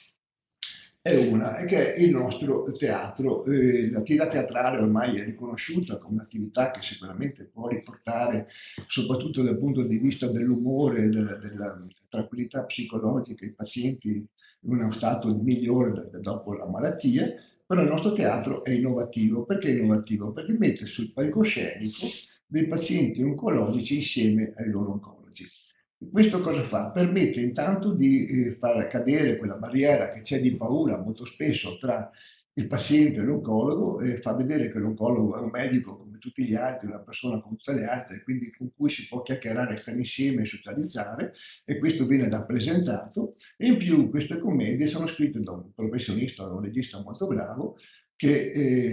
è che è il nostro teatro. L'attività teatrale ormai è riconosciuta come un'attività che sicuramente può riportare, soprattutto dal punto di vista dell'umore e della tranquillità psicologica, i pazienti in uno stato migliore dopo la malattia. Però il nostro teatro è innovativo. Perché è innovativo? Perché mette sul palcoscenico dei pazienti oncologici insieme ai loro oncologi. Questo cosa fa? Permette intanto di far cadere quella barriera che c'è di paura molto spesso tra il paziente e l'oncologo, e fa vedere che l'oncologo è un medico come tutti gli altri, una persona come tutte le altre, quindi con cui si può chiacchierare, stare insieme e socializzare, e questo viene rappresentato. E in più queste commedie sono scritte da un professionista, un regista molto bravo, che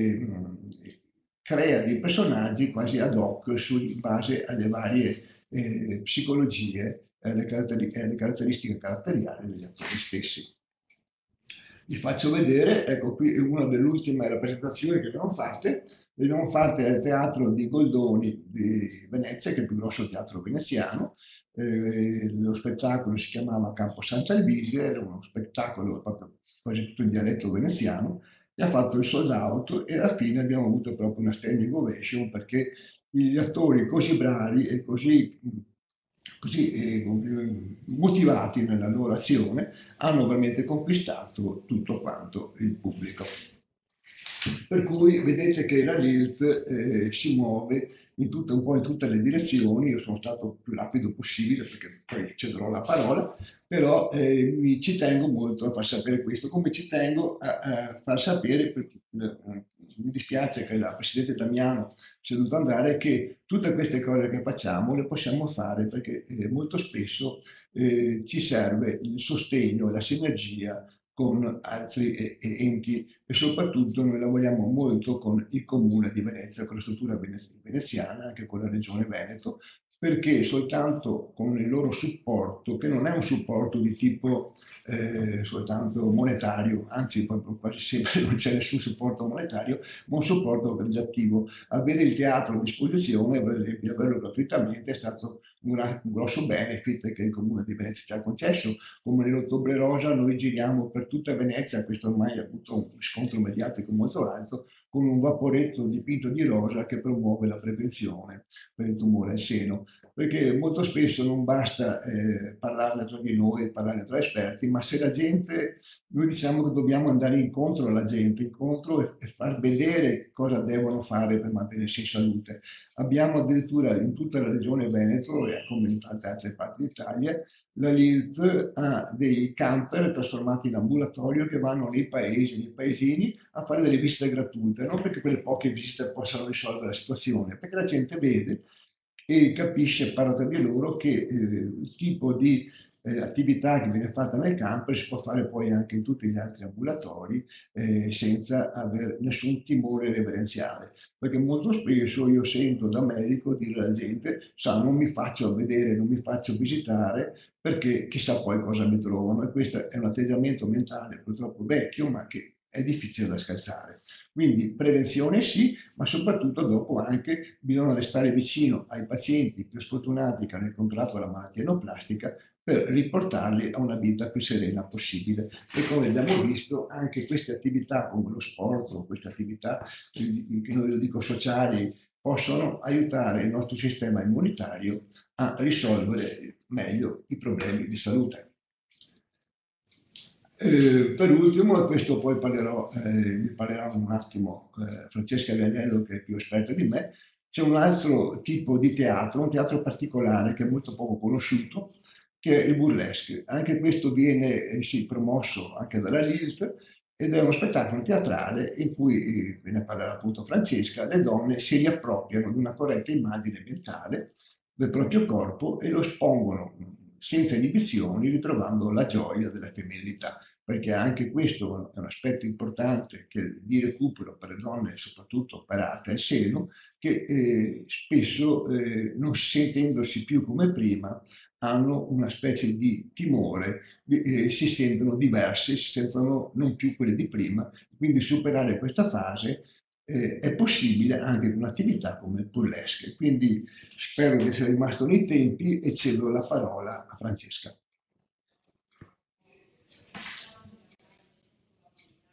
crea dei personaggi quasi ad hoc in base alle varie psicologie e le caratteristiche caratteriali degli attori stessi. Vi faccio vedere, ecco qui è una delle ultime rappresentazioni che abbiamo fatte. Le abbiamo fatte al Teatro di Goldoni di Venezia, che è il più grosso teatro veneziano. Lo spettacolo si chiamava Campo San Salvisio, era uno spettacolo proprio quasi tutto in dialetto veneziano, e ha fatto il sold out, e alla fine abbiamo avuto proprio una standing ovation, perché gli attori così bravi e così motivati nella loro azione hanno veramente conquistato tutto quanto il pubblico. Per cui vedete che la LILT si muove un po' in tutte le direzioni. Io sono stato il più rapido possibile perché poi cederò la parola, però ci tengo molto a far sapere questo, come ci tengo a far sapere, perché mi dispiace che la Presidente Damiano sia dovuta andare, che tutte queste cose che facciamo le possiamo fare perché molto spesso ci serve il sostegno e la sinergia con altri enti, e soprattutto noi lavoriamo molto con il Comune di Venezia, con la struttura veneziana, anche con la Regione Veneto, perché soltanto con il loro supporto, che non è un supporto di tipo soltanto monetario, anzi proprio quasi sempre non c'è nessun supporto monetario, ma un supporto organizzativo. Avere il teatro a disposizione, per esempio averlo gratuitamente, è stato un grosso benefit che il Comune di Venezia ci ha concesso. Come nell'Ottobre Rosa noi giriamo per tutta Venezia, questo ormai ha avuto un riscontro mediatico molto alto, con un vaporetto dipinto di rosa che promuove la prevenzione per il tumore al seno, perché molto spesso non basta parlarne tra di noi, parlarne tra esperti, ma se la gente, noi diciamo che dobbiamo andare incontro alla gente, incontro e far vedere cosa devono fare per mantenersi in salute. Abbiamo addirittura in tutta la regione Veneto, e come in tante altre parti d'Italia, la LILT ha dei camper trasformati in ambulatorio che vanno nei paesi, nei paesini, a fare delle visite gratuite, non perché quelle poche visite possano risolvere la situazione, perché la gente vede e capisce, parla tra di loro, che il tipo di attività che viene fatta nel camper si può fare poi anche in tutti gli altri ambulatori senza avere nessun timore reverenziale, perché molto spesso io sento da medico dire alla gente: sa, non mi faccio vedere, non mi faccio visitare perché chissà poi cosa mi trovano, e questo è un atteggiamento mentale purtroppo vecchio, ma che è difficile da scalzare. Quindi prevenzione sì, ma soprattutto dopo anche bisogna restare vicino ai pazienti più sfortunati che hanno incontrato la malattia neoplastica, per riportarli a una vita più serena possibile. E come abbiamo visto, anche queste attività come lo sport o queste attività che noi lo dico sociali possono aiutare il nostro sistema immunitario a risolvere meglio i problemi di salute. Per ultimo, e questo poi vi parlerà un attimo Francesca Vianello, che è più esperta di me, c'è un altro tipo di teatro, un teatro particolare che è molto poco conosciuto, che è il burlesque. Anche questo viene sì, promosso anche dalla LILT, ed è uno spettacolo teatrale in cui, ve ne parlerà appunto Francesca, le donne si riappropriano di una corretta immagine mentale del proprio corpo e lo espongono senza inibizioni, ritrovando la gioia della femminilità, perché anche questo è un aspetto importante di recupero per le donne, soprattutto operate al seno, che spesso non sentendosi più come prima hanno una specie di timore, si sentono diverse, si sentono non più quelle di prima, quindi superare questa fase è possibile anche con attività come il burlesque. Quindi spero di essere rimasto nei tempi e cedo la parola a Francesca.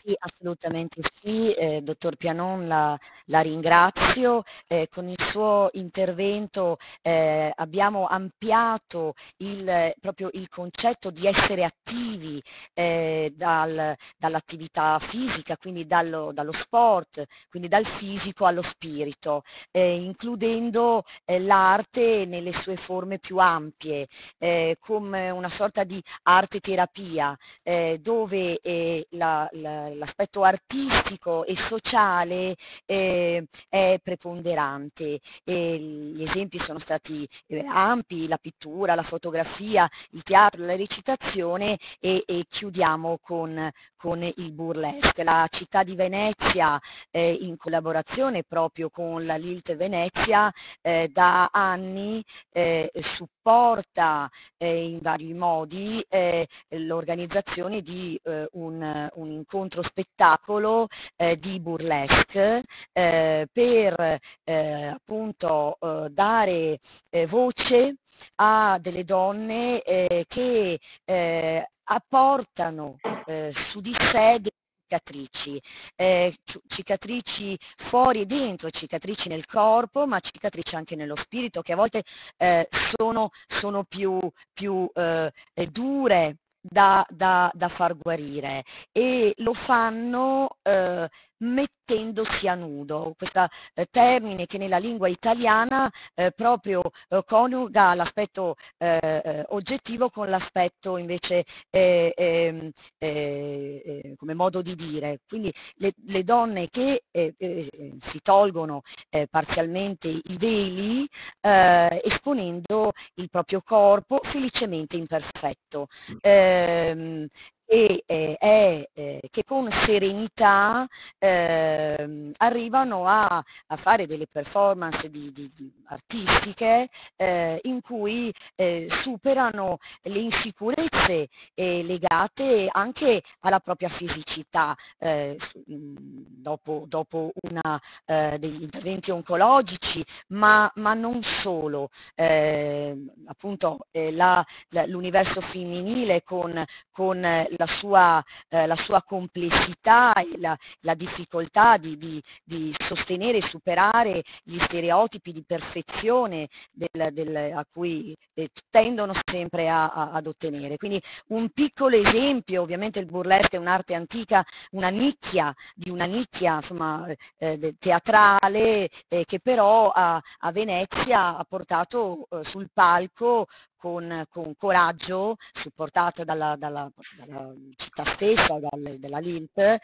Sì, assolutamente sì, dottor Pianon la ringrazio. Con il suo intervento abbiamo ampliato proprio il concetto di essere attivi dall'attività fisica, quindi dallo sport, quindi dal fisico allo spirito, includendo l'arte nelle sue forme più ampie, come una sorta di arte terapia, dove l'aspetto artistico e sociale è preponderante. Gli esempi sono stati ampi: la pittura, la fotografia, il teatro, la recitazione, e chiudiamo con il burlesque. La città di Venezia, in collaborazione proprio con la Lilt Venezia, da anni supporta in vari modi l'organizzazione di un incontro spettacolo di burlesque per appunto dare voce a delle donne che apportano su di sé cicatrici fuori e dentro, cicatrici nel corpo, ma cicatrici anche nello spirito, che a volte sono più dure da far guarire, e lo fanno mettendosi a nudo. Questo termine che nella lingua italiana proprio coniuga l'aspetto oggettivo con l'aspetto invece come modo di dire. Quindi le donne che si tolgono parzialmente i veli, esponendo il proprio corpo felicemente imperfetto. Che con serenità arrivano a fare delle performance artistiche in cui superano le insicurezze legate anche alla propria fisicità, dopo degli interventi oncologici, ma non solo. Appunto l'universo femminile con la sua complessità e la difficoltà di sostenere e superare gli stereotipi di perfezione a cui tendono sempre ad ottenere. Quindi un piccolo esempio: ovviamente il burlesque è un'arte antica, una nicchia insomma teatrale, che però a Venezia ha portato sul palco con coraggio, supportata dalla città stessa, della Lilt,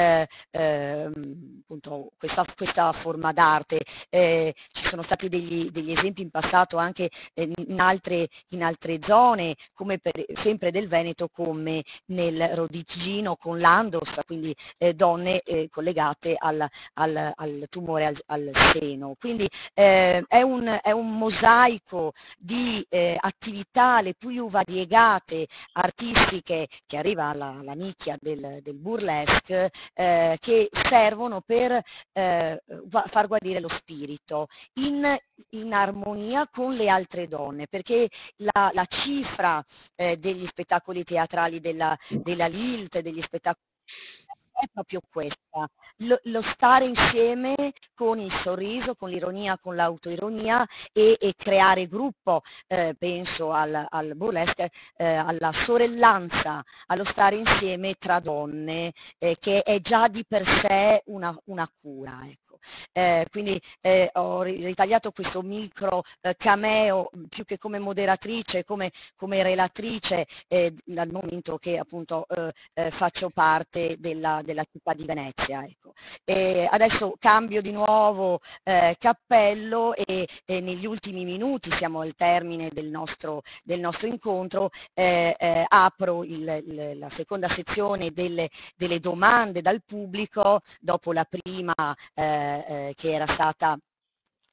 appunto questa forma d'arte. Ci sono stati degli esempi in passato anche in altre zone, come sempre del Veneto, come nel Rodiggino con l'Andos, quindi donne collegate al tumore al seno. Quindi è un mosaico di attività le più variegate artistiche, che arriva alla nicchia del burlesque, che servono per far guarire lo spirito in armonia con le altre donne, perché la cifra degli spettacoli teatrali della Lilt, degli spettacoli, è proprio questa: lo stare insieme con il sorriso, con l'ironia, con l'autoironia, e creare gruppo. Penso al burlesque, alla sorellanza, allo stare insieme tra donne, che è già di per sé una cura, ecco. Quindi ho ritagliato questo micro cameo, più che come moderatrice, come relatrice, dal momento che appunto faccio parte della città di Venezia, ecco. Adesso cambio di nuovo cappello, e negli ultimi minuti, siamo al termine del nostro incontro, apro la seconda sezione delle domande dal pubblico, dopo la prima che era stata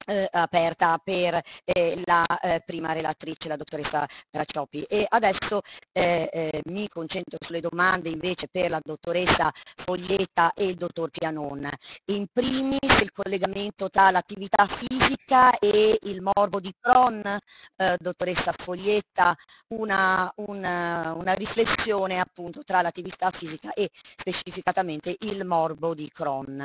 aperta per la prima relatrice, la dottoressa Racioppi. E adesso mi concentro sulle domande invece per la dottoressa Foglietta e il dottor Pianon. In primis il collegamento tra l'attività fisica e il morbo di Crohn, dottoressa Foglietta, una riflessione appunto tra l'attività fisica e specificatamente il morbo di Crohn.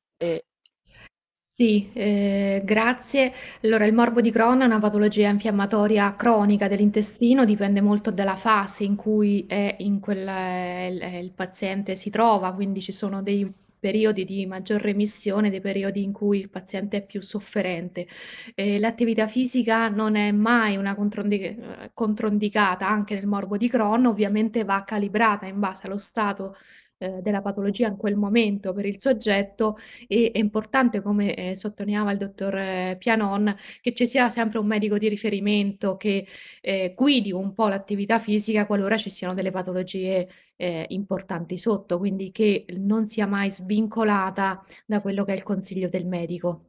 Sì, grazie. Allora, il morbo di Crohn è una patologia infiammatoria cronica dell'intestino, dipende molto dalla fase in cui il paziente si trova, quindi ci sono dei periodi di maggior remissione, dei periodi in cui il paziente è più sofferente. L'attività fisica non è mai una controindicata anche nel morbo di Crohn, ovviamente va calibrata in base allo stato della patologia in quel momento per il soggetto e è importante, come sottolineava il dottor Pianon, che ci sia sempre un medico di riferimento che guidi un po' l'attività fisica qualora ci siano delle patologie importanti sotto, quindi che non sia mai svincolata da quello che è il consiglio del medico.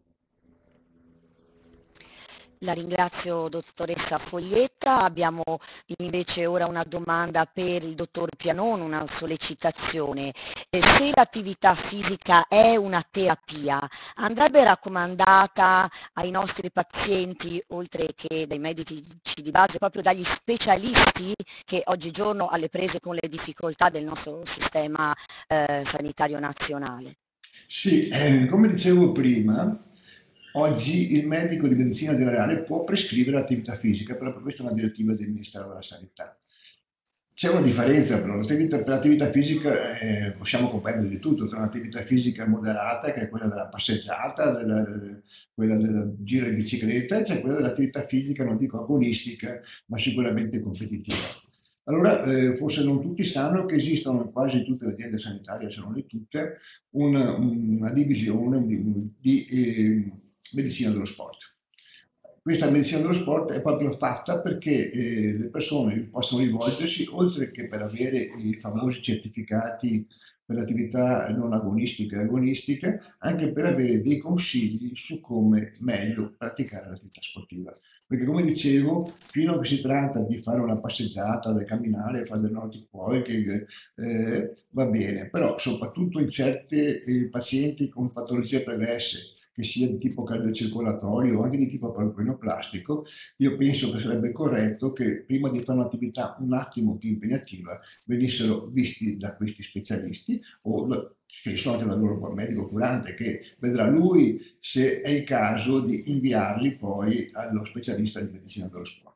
La ringrazio dottoressa Foglietta. Abbiamo invece ora una domanda per il dottor Pianon, una sollecitazione. Se l'attività fisica è una terapia, andrebbe raccomandata ai nostri pazienti, oltre che dai medici di base, proprio dagli specialisti che oggigiorno alle prese con le difficoltà del nostro sistema sanitario nazionale? Sì, come dicevo prima, oggi il medico di medicina generale può prescrivere l'attività fisica, però questa è una direttiva del Ministero della Sanità. C'è una differenza, però per l'attività fisica possiamo comprendere di tutto, tra un'attività fisica moderata, che è quella della passeggiata, quella del giro in bicicletta, e c'è quella dell'attività fisica, non dico agonistica, ma sicuramente competitiva. Allora, forse non tutti sanno che esistono in quasi tutte le aziende sanitarie, se non in tutte, una divisione di medicina dello sport. Questa medicina dello sport è proprio fatta perché le persone possono rivolgersi, oltre che per avere i famosi certificati per le attività non agonistiche e agonistiche, anche per avere dei consigli su come meglio praticare l'attività sportiva. Perché come dicevo, fino a che si tratta di fare una passeggiata, da camminare, fare del Nordic walking, va bene, però soprattutto in certi pazienti con patologie pregresse, che sia di tipo cardiocircolatorio o anche di tipo plastico, io penso che sarebbe corretto che prima di fare un'attività un attimo più impegnativa venissero visti da questi specialisti o spesso anche dal loro medico curante, che vedrà lui se è il caso di inviarli poi allo specialista di medicina dello sport.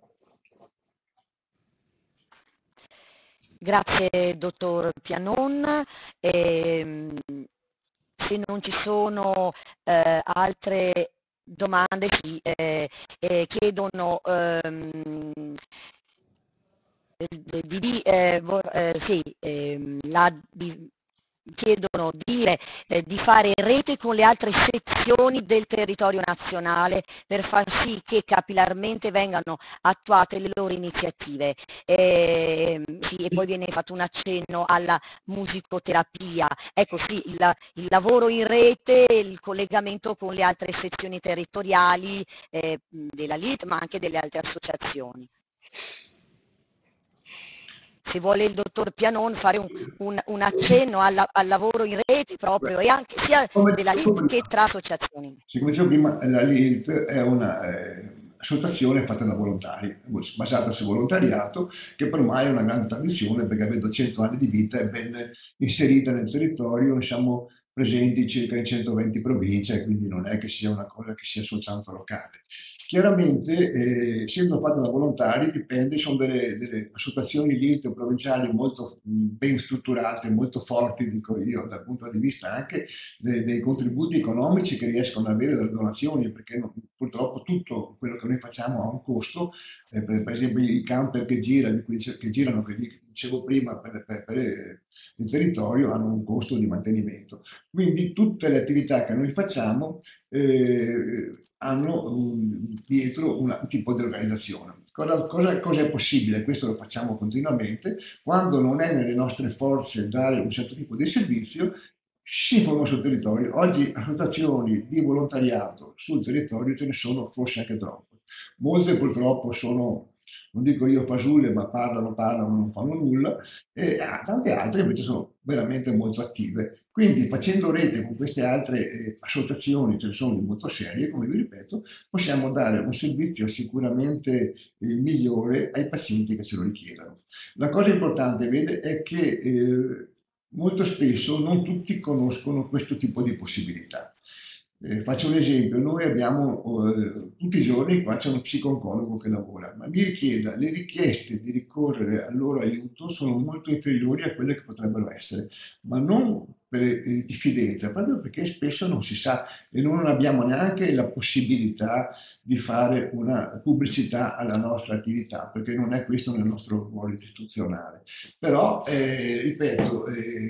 Grazie dottor Pianon. Se non ci sono altre domande, sì, chiedono chiedono di fare rete con le altre sezioni del territorio nazionale per far sì che capillarmente vengano attuate le loro iniziative. Sì, e poi viene fatto un accenno alla musicoterapia. Ecco sì, il lavoro in rete, il collegamento con le altre sezioni territoriali della LIT, ma anche delle altre associazioni. Se vuole il dottor Pianon fare un accenno al lavoro in rete proprio, e anche sia della LIT che tra associazioni. Sì, come dicevo prima, la LIT è una associazione fatta da volontari, basata sul volontariato, che per ormai è una grande tradizione, perché avendo 100 anni di vita è ben inserita nel territorio, siamo presenti circa in 120 province, quindi non è che sia una cosa che sia soltanto locale. Chiaramente, essendo fatta da volontari, dipende, sono delle associazioni LIT provinciali molto ben strutturate, molto forti, dico io, dal punto di vista anche dei contributi economici che riescono ad avere dalle donazioni, perché purtroppo tutto quello che noi facciamo ha un costo. Per esempio i camper che girano, che dicevo prima, per il territorio, hanno un costo di mantenimento. Quindi tutte le attività che noi facciamo hanno dietro un tipo di organizzazione. Cosa è possibile? Questo lo facciamo continuamente. Quando non è nelle nostre forze dare un certo tipo di servizio, si formano sul territorio. Oggi associazioni di volontariato sul territorio ce ne sono forse anche troppe. Molte purtroppo sono, non dico io fasulle, ma parlano, non fanno nulla, e tante altre invece sono veramente molto attive. Quindi facendo rete con queste altre associazioni, ce ne sono di molto serie, come vi ripeto, possiamo dare un servizio sicuramente migliore ai pazienti che ce lo richiedono. La cosa importante, vede, è che molto spesso non tutti conoscono questo tipo di possibilità. Faccio un esempio, noi abbiamo tutti i giorni qua c'è uno psico-oncologo che lavora, ma mi richieda, le richieste di ricorrere al loro aiuto sono molto inferiori a quelle che potrebbero essere, ma non per diffidenza, proprio perché spesso non si sa e non abbiamo neanche la possibilità di fare una pubblicità alla nostra attività, perché non è questo nel nostro ruolo istituzionale. Però, ripeto,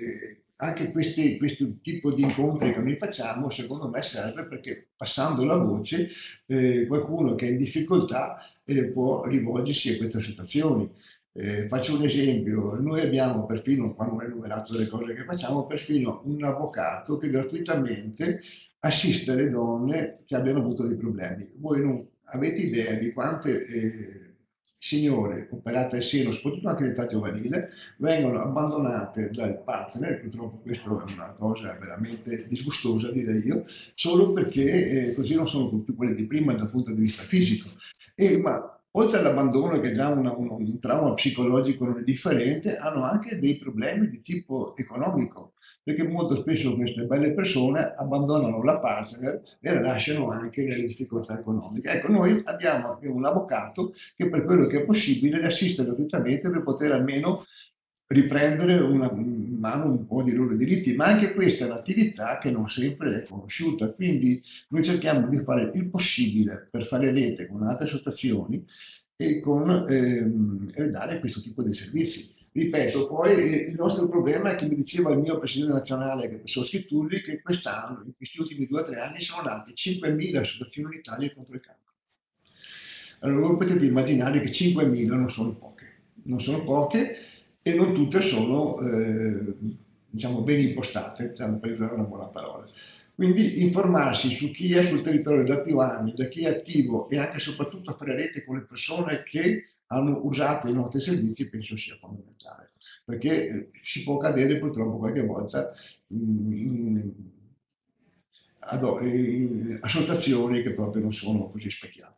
anche questo tipo di incontri che noi facciamo, secondo me serve perché passando la voce, qualcuno che è in difficoltà può rivolgersi a queste situazioni. Faccio un esempio, noi abbiamo perfino, qua non è numerato delle cose che facciamo, perfino un avvocato che gratuitamente assiste le donne che abbiano avuto dei problemi. Voi non avete idea di quante signore operate al seno, soprattutto anche in età giovanile, vengono abbandonate dal partner, purtroppo questa è una cosa veramente disgustosa direi io, solo perché così non sono più quelle di prima dal punto di vista fisico. Ma oltre all'abbandono, che è già un trauma psicologico non è differente, hanno anche dei problemi di tipo economico, perché molto spesso queste belle persone abbandonano la partner e la lasciano anche nelle difficoltà economiche. Ecco, noi abbiamo anche un avvocato che per quello che è possibile le assiste gratuitamente per poter almeno riprendere in mano un po' di loro diritti, ma anche questa è un'attività che non sempre è conosciuta, quindi noi cerchiamo di fare il possibile per fare rete con altre associazioni e dare questo tipo di servizi. Ripeto, poi il nostro problema è che mi diceva il mio presidente nazionale, che è il professor Schittulli, che quest'anno, in questi ultimi 2 o 3 anni, sono nate 5.000 associazioni in Italia contro il cancro. Allora voi potete immaginare che 5.000 non sono poche e non tutte sono diciamo ben impostate, per usare una buona parola. Quindi informarsi su chi è sul territorio da più anni, da chi è attivo e anche e soprattutto fare rete con le persone che hanno usato i nostri servizi penso sia fondamentale, perché si può cadere purtroppo qualche volta in associazioni che proprio non sono così specchiate.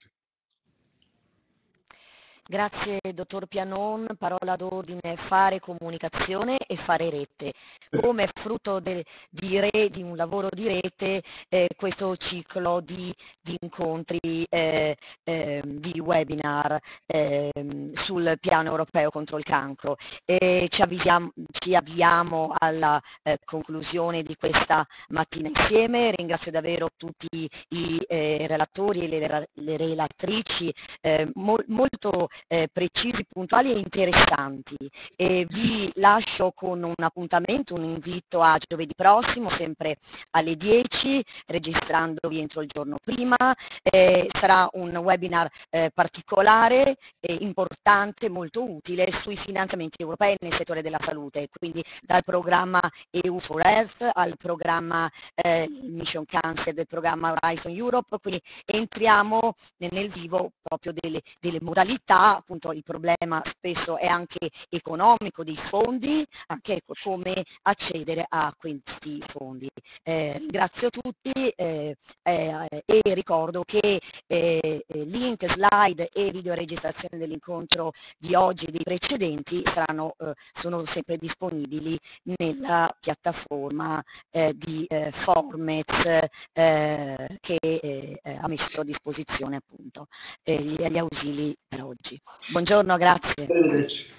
Grazie dottor Pianon, parola d'ordine fare comunicazione e fare rete. Come frutto di un lavoro di rete questo ciclo di incontri, di webinar sul piano europeo contro il cancro. Ci avviamo alla conclusione di questa mattina insieme. Ringrazio davvero tutti i relatori e le relatrici molto precisi, puntuali e interessanti, e vi lascio con un appuntamento, un invito a giovedì prossimo sempre alle 10, registrandovi entro il giorno prima. Sarà un webinar particolare, importante, molto utile sui finanziamenti europei nel settore della salute, quindi dal programma EU for Health al programma Mission Cancer del programma Horizon Europe, quindi entriamo nel vivo proprio delle modalità. Appunto il problema spesso è anche economico, dei fondi, anche come accedere a questi fondi. Ringrazio tutti e ricordo che link, slide e videoregistrazione dell'incontro di oggi e dei precedenti sono sempre disponibili nella piattaforma di Formez che ha messo a disposizione appunto gli ausili per oggi. Buongiorno, grazie. Arrivederci.